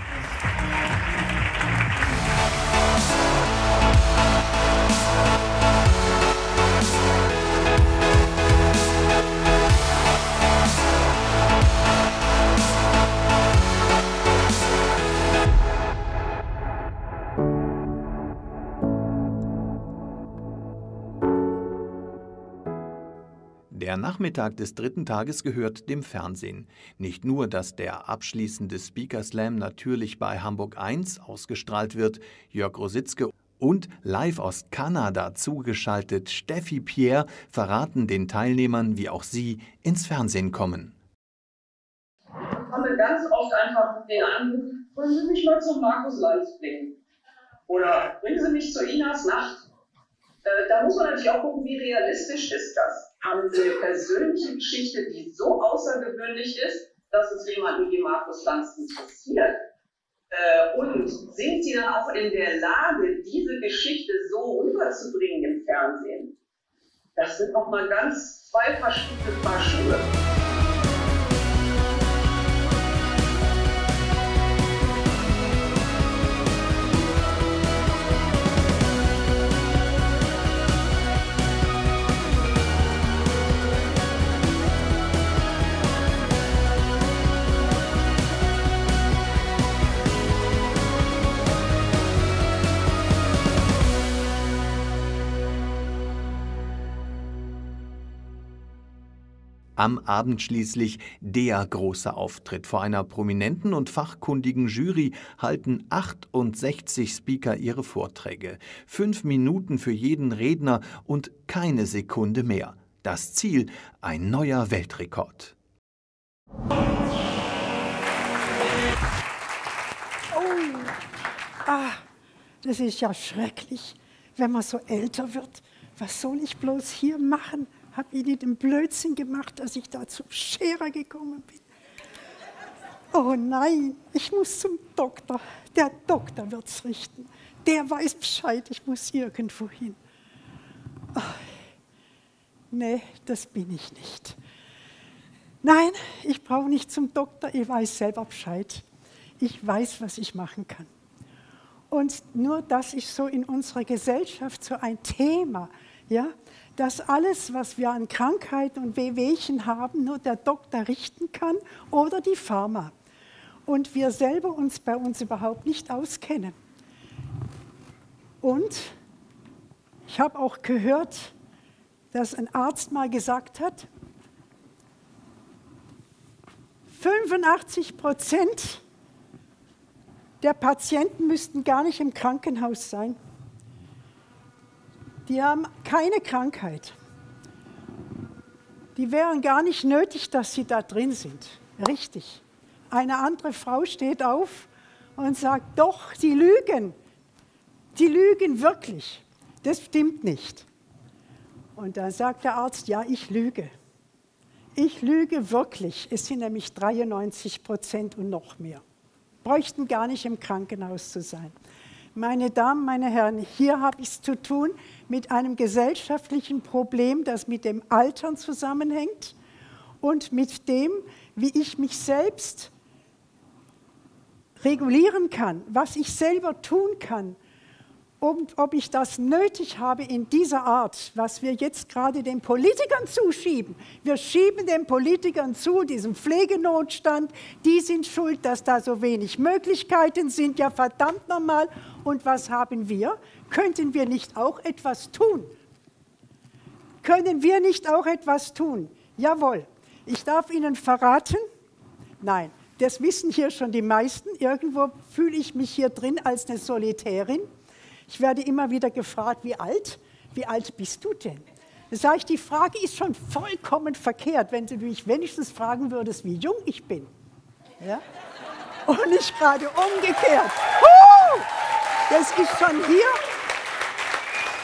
Der Nachmittag des 3. Tages gehört dem Fernsehen. Nicht nur, dass der abschließende Speaker Slam natürlich bei Hamburg 1 ausgestrahlt wird, Jörg Rositzke und live aus Kanada zugeschaltet Steffi Pierre verraten den Teilnehmern, wie auch sie ins Fernsehen kommen. Ich bekomme ganz oft einfach den Anruf, wollen Sie mich mal zum Markus Lanz bringen? Oder bringen Sie mich zu Inas Nacht? Da muss man natürlich auch gucken, wie realistisch ist das. Haben Sie eine persönliche Geschichte, die so außergewöhnlich ist, dass es jemanden wie Markus Lanz interessiert? Und sind Sie dann auch in der Lage, diese Geschichte so rüberzubringen im Fernsehen? Das sind nochmal ganz zwei verschiedene Paar Schuhe. Am Abend schließlich der große Auftritt. Vor einer prominenten und fachkundigen Jury halten 68 Speaker ihre Vorträge. 5 Minuten für jeden Redner und keine Sekunde mehr. Das Ziel, ein neuer Weltrekord. Das ist ja schrecklich, wenn man so älter wird. Was soll ich bloß hier machen? Habe ich nicht den Blödsinn gemacht, dass ich da zum Scherer gekommen bin? Oh nein, ich muss zum Doktor. Der Doktor wird's richten. Der weiß Bescheid, ich muss irgendwo hin. Nee, das bin ich nicht. Nein, ich brauche nicht zum Doktor, ich weiß selber Bescheid. Ich weiß, was ich machen kann. Und nur das ist so in unserer Gesellschaft so ein Thema, ja, dass alles, was wir an Krankheiten und Wehwehchen haben, nur der Doktor richten kann oder die Pharma. Und wir selber uns bei uns überhaupt nicht auskennen. Und ich habe auch gehört, dass ein Arzt mal gesagt hat, 85% der Patienten müssten gar nicht im Krankenhaus sein. Die haben keine Krankheit. Die wären gar nicht nötig, dass sie da drin sind. Richtig. Eine andere Frau steht auf und sagt, doch, sie lügen. Die lügen wirklich. Das stimmt nicht. Und dann sagt der Arzt, ja, ich lüge. Ich lüge wirklich. Es sind nämlich 93% und noch mehr. Bräuchten gar nicht im Krankenhaus zu sein. Meine Damen, meine Herren, hier habe ich es zu tun mit einem gesellschaftlichen Problem, das mit dem Altern zusammenhängt und mit dem, wie ich mich selbst regulieren kann, was ich selber tun kann, und ob ich das nötig habe in dieser Art, was wir jetzt gerade den Politikern zuschieben. Wir schieben den Politikern zu, diesem Pflegenotstand, die sind schuld, dass da so wenig Möglichkeiten sind, ja verdammt nochmal. Und was haben wir? Könnten wir nicht auch etwas tun? Können wir nicht auch etwas tun? Jawohl. Ich darf Ihnen verraten, nein, das wissen hier schon die meisten, irgendwo fühle ich mich hier drin als eine Solitärin. Ich werde immer wieder gefragt, wie alt bist du denn? Da sage ich, die Frage ist schon vollkommen verkehrt, wenn du mich wenigstens fragen würdest, wie jung ich bin. Ja? Und nicht gerade umgekehrt. Das ist schon hier.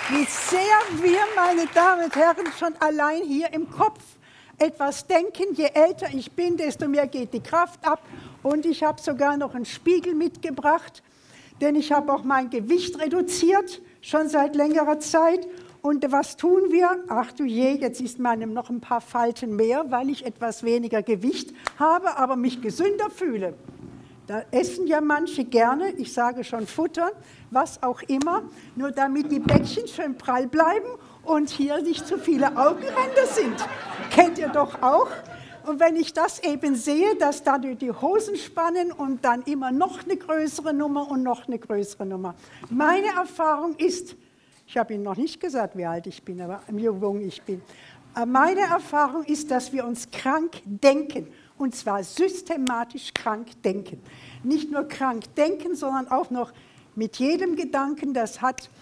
wie sehr wir, meine Damen und Herren, schon allein hier im Kopf etwas denken. Je älter ich bin, desto mehr geht die Kraft ab. Und ich habe sogar noch einen Spiegel mitgebracht, denn ich habe auch mein Gewicht reduziert, schon seit längerer Zeit. Und was tun wir? Ach du je, jetzt ist meinem noch ein paar Falten mehr, weil ich etwas weniger Gewicht habe, aber mich gesünder fühle. Da essen ja manche gerne, ich sage schon Futter, was auch immer, nur damit die Bäckchen schön prall bleiben und hier nicht zu viele Augenränder sind. Kennt ihr doch auch? Und wenn ich das eben sehe, dass dadurch die Hosen spannen und dann immer noch eine größere Nummer und noch eine größere Nummer. Meine Erfahrung ist, ich habe Ihnen noch nicht gesagt, wie alt ich bin, aber wie jung ich bin. Meine Erfahrung ist, dass wir uns krank denken. Und zwar systematisch krank denken. Nicht nur krank denken, sondern auch noch mit jedem Gedanken, das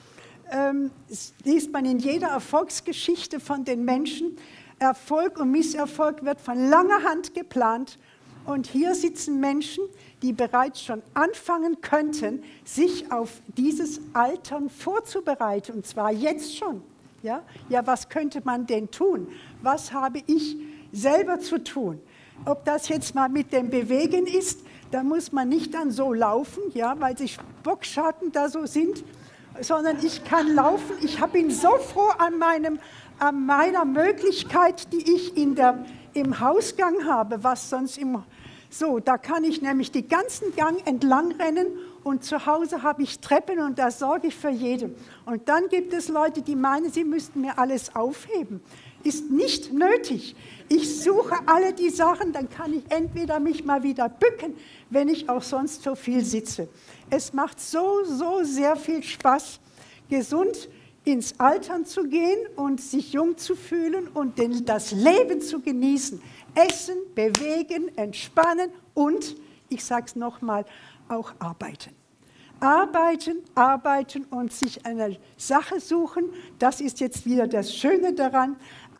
liest man in jeder Erfolgsgeschichte von den Menschen. Erfolg und Misserfolg wird von langer Hand geplant. Und hier sitzen Menschen, die bereits schon anfangen könnten, sich auf dieses Altern vorzubereiten. Und zwar jetzt schon. Ja, was könnte man denn tun? Was habe ich selber zu tun? Ob das jetzt mal mit dem Bewegen ist, da muss man nicht dann so laufen, ja, weil sich Bockschatten da so sind, sondern ich kann laufen. Ich bin so froh an meiner Möglichkeit, die ich im Hausgang habe, was sonst da kann ich nämlich den ganzen Gang entlang rennen und zu Hause habe ich Treppen und da sorge ich für jeden. Und dann gibt es Leute, die meinen, sie müssten mir alles aufheben. Ist nicht nötig. Ich suche alle die Sachen, dann kann ich entweder mich mal wieder bücken, wenn ich auch sonst so viel sitze. Es macht so sehr viel Spaß, gesund ins Altern zu gehen und sich jung zu fühlen und das Leben zu genießen. Essen, bewegen, entspannen und, ich sage es nochmal, auch arbeiten. Arbeiten und sich eine Sache suchen, das ist jetzt wieder das Schöne daran.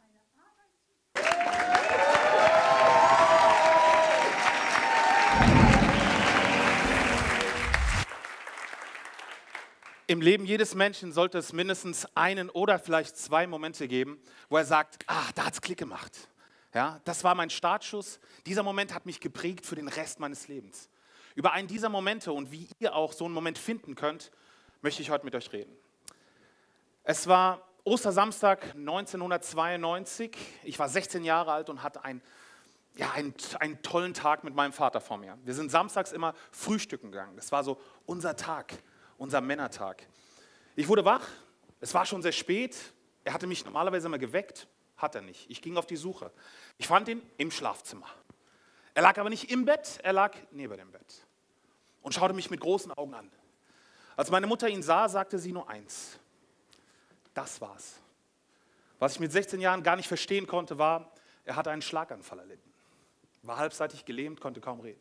Im Leben jedes Menschen sollte es mindestens einen oder vielleicht zwei Momente geben, wo er sagt, da hat es Klick gemacht. Ja, das war mein Startschuss. Dieser Moment hat mich geprägt für den Rest meines Lebens. Über einen dieser Momente und wie ihr auch so einen Moment finden könnt, möchte ich heute mit euch reden. Es war Ostersamstag 1992. Ich war 16 Jahre alt und hatte einen tollen Tag mit meinem Vater vor mir. Wir sind samstags immer frühstücken gegangen. Das war so unser Tag, unser Männertag. Ich wurde wach, es war schon sehr spät. Er hatte mich normalerweise immer geweckt, hat er nicht. Ich ging auf die Suche. Ich fand ihn im Schlafzimmer. Er lag aber nicht im Bett, er lag neben dem Bett und schaute mich mit großen Augen an. Als meine Mutter ihn sah, sagte sie nur eins. Das war's. Was ich mit 16 Jahren gar nicht verstehen konnte, war, er hatte einen Schlaganfall erlitten. War halbseitig gelähmt, konnte kaum reden.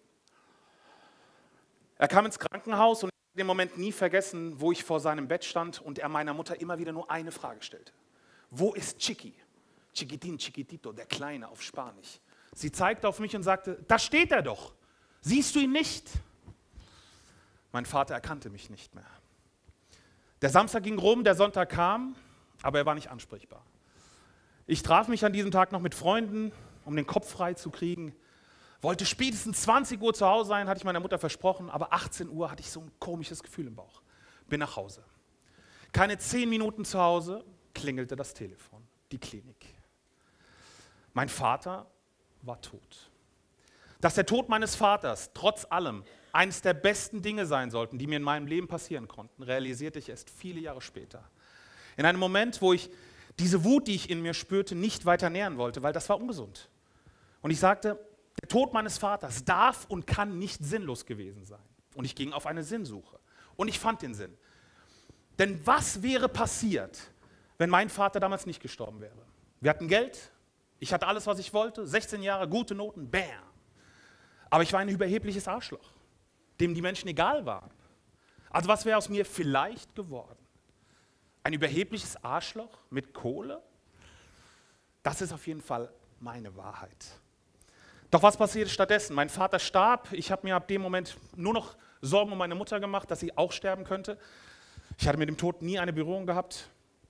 Er kam ins Krankenhaus und ich habe den Moment nie vergessen, wo ich vor seinem Bett stand und er meiner Mutter immer wieder nur eine Frage stellte. Wo ist Chiqui? Chiquitín, Chiquitito, der Kleine auf Spanisch. Sie zeigte auf mich und sagte, da steht er doch. Siehst du ihn nicht? Mein Vater erkannte mich nicht mehr. Der Samstag ging rum, der Sonntag kam, aber er war nicht ansprechbar. Ich traf mich an diesem Tag noch mit Freunden, um den Kopf frei zu kriegen. Wollte spätestens 20 Uhr zu Hause sein, hatte ich meiner Mutter versprochen, aber 18 Uhr hatte ich so ein komisches Gefühl im Bauch. Bin nach Hause. Keine 10 Minuten zu Hause klingelte das Telefon, die Klinik. Mein Vater war tot. Dass der Tod meines Vaters trotz allem eines der besten Dinge sein sollten, die mir in meinem Leben passieren konnten, realisierte ich erst viele Jahre später. In einem Moment, wo ich diese Wut, die ich in mir spürte, nicht weiter nähren wollte, weil das war ungesund. Und ich sagte, der Tod meines Vaters darf und kann nicht sinnlos gewesen sein. Und ich ging auf eine Sinnsuche. Und ich fand den Sinn. Denn was wäre passiert, wenn mein Vater damals nicht gestorben wäre? Wir hatten Geld, ich hatte alles, was ich wollte, 16 Jahre, gute Noten, bam. Aber ich war ein überhebliches Arschloch, dem die Menschen egal waren. Also was wäre aus mir vielleicht geworden? Ein überhebliches Arschloch mit Kohle? Das ist auf jeden Fall meine Wahrheit. Doch was passierte stattdessen? Mein Vater starb. Ich habe mir ab dem Moment nur noch Sorgen um meine Mutter gemacht, dass sie auch sterben könnte. Ich hatte mit dem Tod nie eine Berührung gehabt.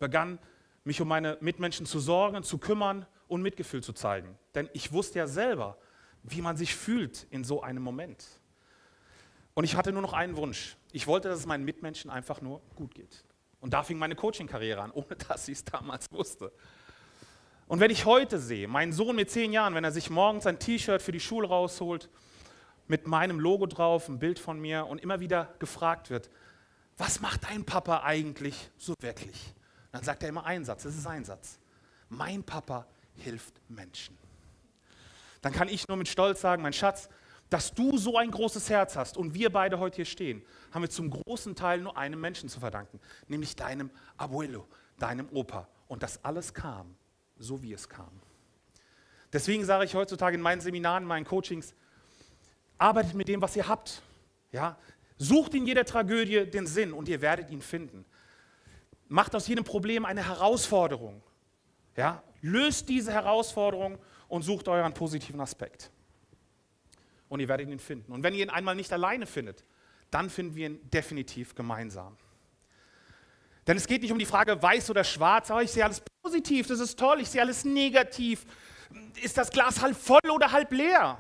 begann, mich um meine Mitmenschen zu sorgen, zu kümmern und Mitgefühl zu zeigen. Denn ich wusste ja selber, wie man sich fühlt in so einem Moment. Und ich hatte nur noch einen Wunsch. Ich wollte, dass es meinen Mitmenschen einfach nur gut geht. Und da fing meine Coaching-Karriere an, ohne dass ich es damals wusste. Und wenn ich heute sehe, meinen Sohn mit 10 Jahren, wenn er sich morgens ein T-Shirt für die Schule rausholt, mit meinem Logo drauf, ein Bild von mir und immer wieder gefragt wird, was macht dein Papa eigentlich so wirklich? Dann sagt er immer einen Satz, das ist ein Satz. Mein Papa hilft Menschen. Dann kann ich nur mit Stolz sagen, mein Schatz, dass du so ein großes Herz hast und wir beide heute hier stehen, haben wir zum großen Teil nur einem Menschen zu verdanken, nämlich deinem Abuelo, deinem Opa. Und das alles kam, so wie es kam. Deswegen sage ich heutzutage in meinen Seminaren, in meinen Coachings, arbeitet mit dem, was ihr habt. Ja? Sucht in jeder Tragödie den Sinn und ihr werdet ihn finden. Macht aus jedem Problem eine Herausforderung. Ja? Löst diese Herausforderung und sucht euren positiven Aspekt. Und ihr werdet ihn finden. Und wenn ihr ihn einmal nicht alleine findet, dann finden wir ihn definitiv gemeinsam. Denn es geht nicht um die Frage, weiß oder schwarz, aber ich sehe alles positiv, das ist toll, ich sehe alles negativ. Ist das Glas halb voll oder halb leer?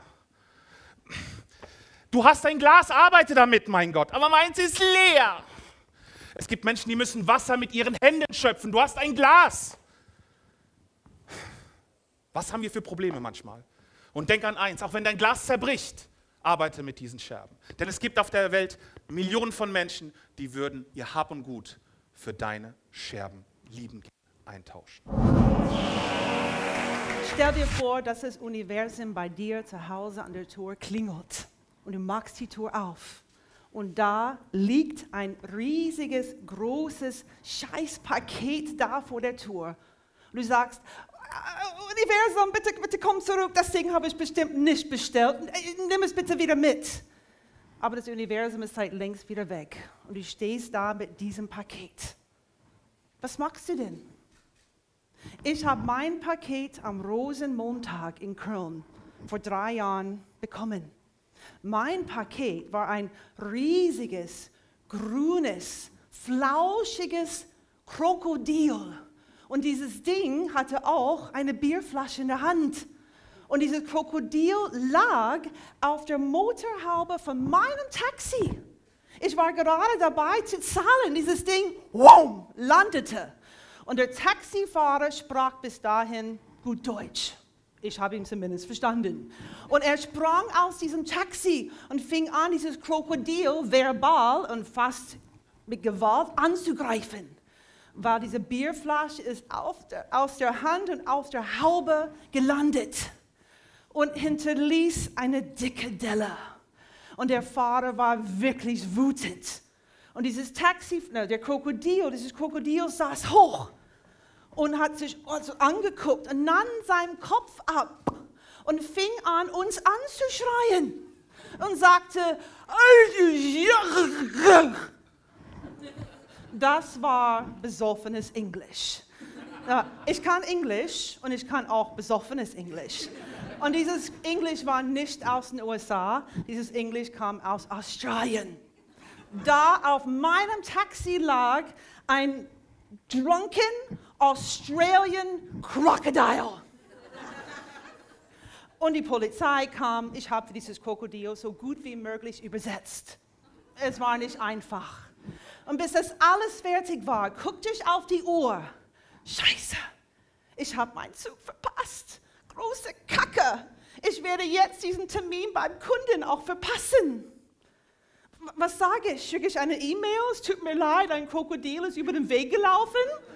Du hast ein Glas, arbeite damit, mein Gott, aber meins ist leer. Es gibt Menschen, die müssen Wasser mit ihren Händen schöpfen. Du hast ein Glas. Was haben wir für Probleme manchmal? Und denk an eins, auch wenn dein Glas zerbricht, arbeite mit diesen Scherben. Denn es gibt auf der Welt Millionen von Menschen, die würden ihr Hab und Gut für deine Scherben liebend eintauschen. Stell dir vor, dass das Universum bei dir zu Hause an der Tür klingelt und du machst die Tür auf. Und da liegt ein riesiges, großes Scheißpaket da vor der Tür. Und du sagst, Universum, bitte komm zurück, das Ding habe ich bestimmt nicht bestellt. Nimm es bitte wieder mit. Aber das Universum ist seit längst wieder weg. Und du stehst da mit diesem Paket. Was machst du denn? Ich habe mein Paket am Rosenmontag in Köln vor 3 Jahren bekommen. Mein Paket war ein riesiges, grünes, flauschiges Krokodil. Und dieses Ding hatte auch eine Bierflasche in der Hand. Und dieses Krokodil lag auf der Motorhaube von meinem Taxi. Ich war gerade dabei zu zahlen. Dieses Ding, wow, landete. Und der Taxifahrer sprach bis dahin gut Deutsch. Ich habe ihn zumindest verstanden. Und er sprang aus diesem Taxi und fing an, dieses Krokodil verbal und fast mit Gewalt anzugreifen. Weil diese Bierflasche ist aus der Hand und auf der Haube gelandet und hinterließ eine dicke Delle. Und der Fahrer war wirklich wütend. Und dieses Krokodil saß hoch und hat sich also angeguckt und nahm seinen Kopf ab und fing an, uns anzuschreien und sagte, das war besoffenes Englisch. Ich kann Englisch und ich kann auch besoffenes Englisch. Und dieses Englisch war nicht aus den USA, dieses Englisch kam aus Australien. Da auf meinem Taxi lag ein drunken Australian Crocodile. Und die Polizei kam, ich habe dieses Krokodil so gut wie möglich übersetzt. Es war nicht einfach. Und bis das alles fertig war, guckte ich auf die Uhr. Scheiße, ich habe meinen Zug verpasst. Große Kacke. Ich werde jetzt diesen Termin beim Kunden auch verpassen. Was sage ich? Schicke ich eine E-Mail? Es tut mir leid, ein Krokodil ist über den Weg gelaufen.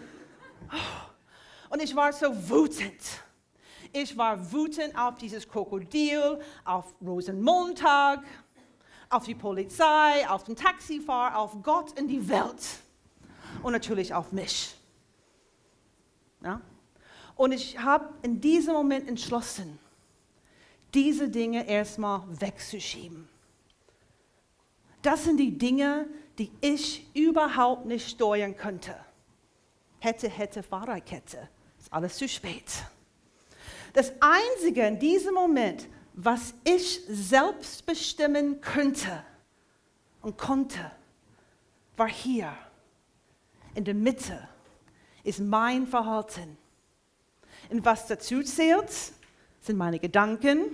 Und ich war so wütend. Ich war wütend auf dieses Krokodil, auf Rosenmontag, auf die Polizei, auf den Taxifahrer, auf Gott und die Welt. Und natürlich auf mich. Ja? Und ich habe in diesem Moment entschlossen, diese Dinge erstmal wegzuschieben. Das sind die Dinge, die ich überhaupt nicht steuern könnte. Hätte, Fahrradkette. Ist alles zu spät. Das Einzige in diesem Moment, was ich selbst bestimmen könnte und konnte, war hier, in der Mitte, ist mein Verhalten. Und was dazu zählt, sind meine Gedanken,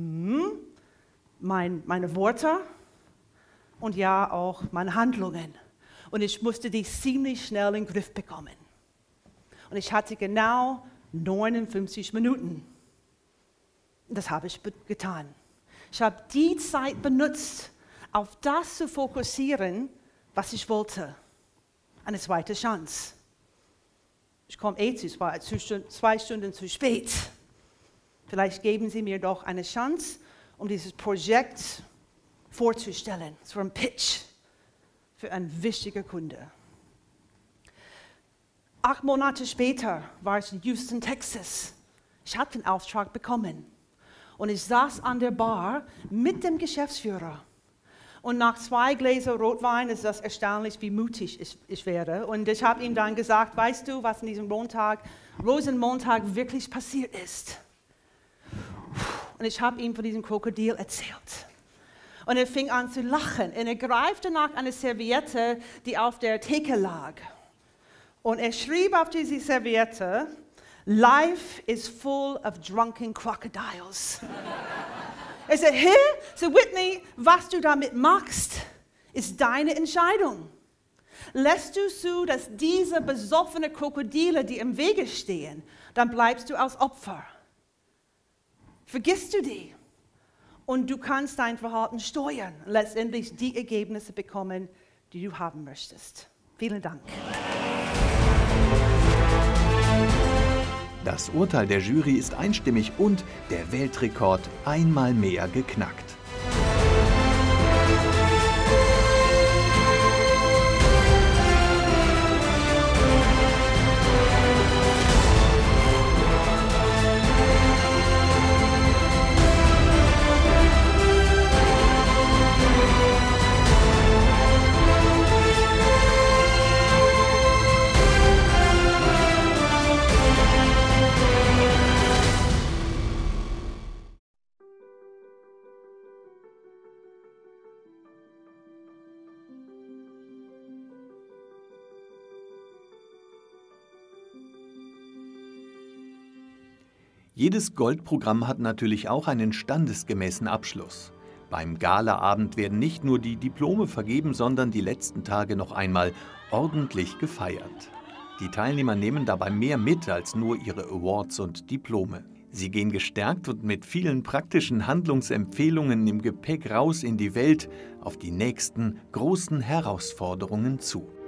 meine Worte und ja auch meine Handlungen. Und ich musste die ziemlich schnell in den Griff bekommen. Und ich hatte genau 59 Minuten. Das habe ich getan. Ich habe die Zeit benutzt, auf das zu fokussieren, was ich wollte. Eine zweite Chance. Ich komme 2 Stunden zu spät. Vielleicht geben Sie mir doch eine Chance, um dieses Projekt vorzustellen. Es war ein Pitch für einen wichtigen Kunde. 8 Monate später war ich in Houston, Texas. Ich habe den Auftrag bekommen. Und ich saß an der Bar mit dem Geschäftsführer. Und nach 2 Gläser Rotwein ist das erstaunlich, wie mutig ich wäre. Und ich habe ihm dann gesagt, weißt du, was in diesem Rosenmontag wirklich passiert ist? Und ich habe ihm von diesem Krokodil erzählt. Und er fing an zu lachen. Und er greifte nach einer Serviette, die auf der Theke lag. Und er schrieb auf diese Serviette, "Life is full of drunken crocodiles." Er sagte, hey, so Whitney, was du damit machst, ist deine Entscheidung. Lässt du zu, dass diese besoffenen Krokodile dir im Wege stehen, dann bleibst du als Opfer. Vergisst du die und du kannst dein Verhalten steuern und letztendlich die Ergebnisse bekommen, die du haben möchtest. Vielen Dank. Das Urteil der Jury ist einstimmig und der Weltrekord einmal mehr geknackt. Jedes Goldprogramm hat natürlich auch einen standesgemäßen Abschluss. Beim Galaabend werden nicht nur die Diplome vergeben, sondern die letzten Tage noch einmal ordentlich gefeiert. Die Teilnehmer nehmen dabei mehr mit als nur ihre Awards und Diplome. Sie gehen gestärkt und mit vielen praktischen Handlungsempfehlungen im Gepäck raus in die Welt auf die nächsten großen Herausforderungen zu.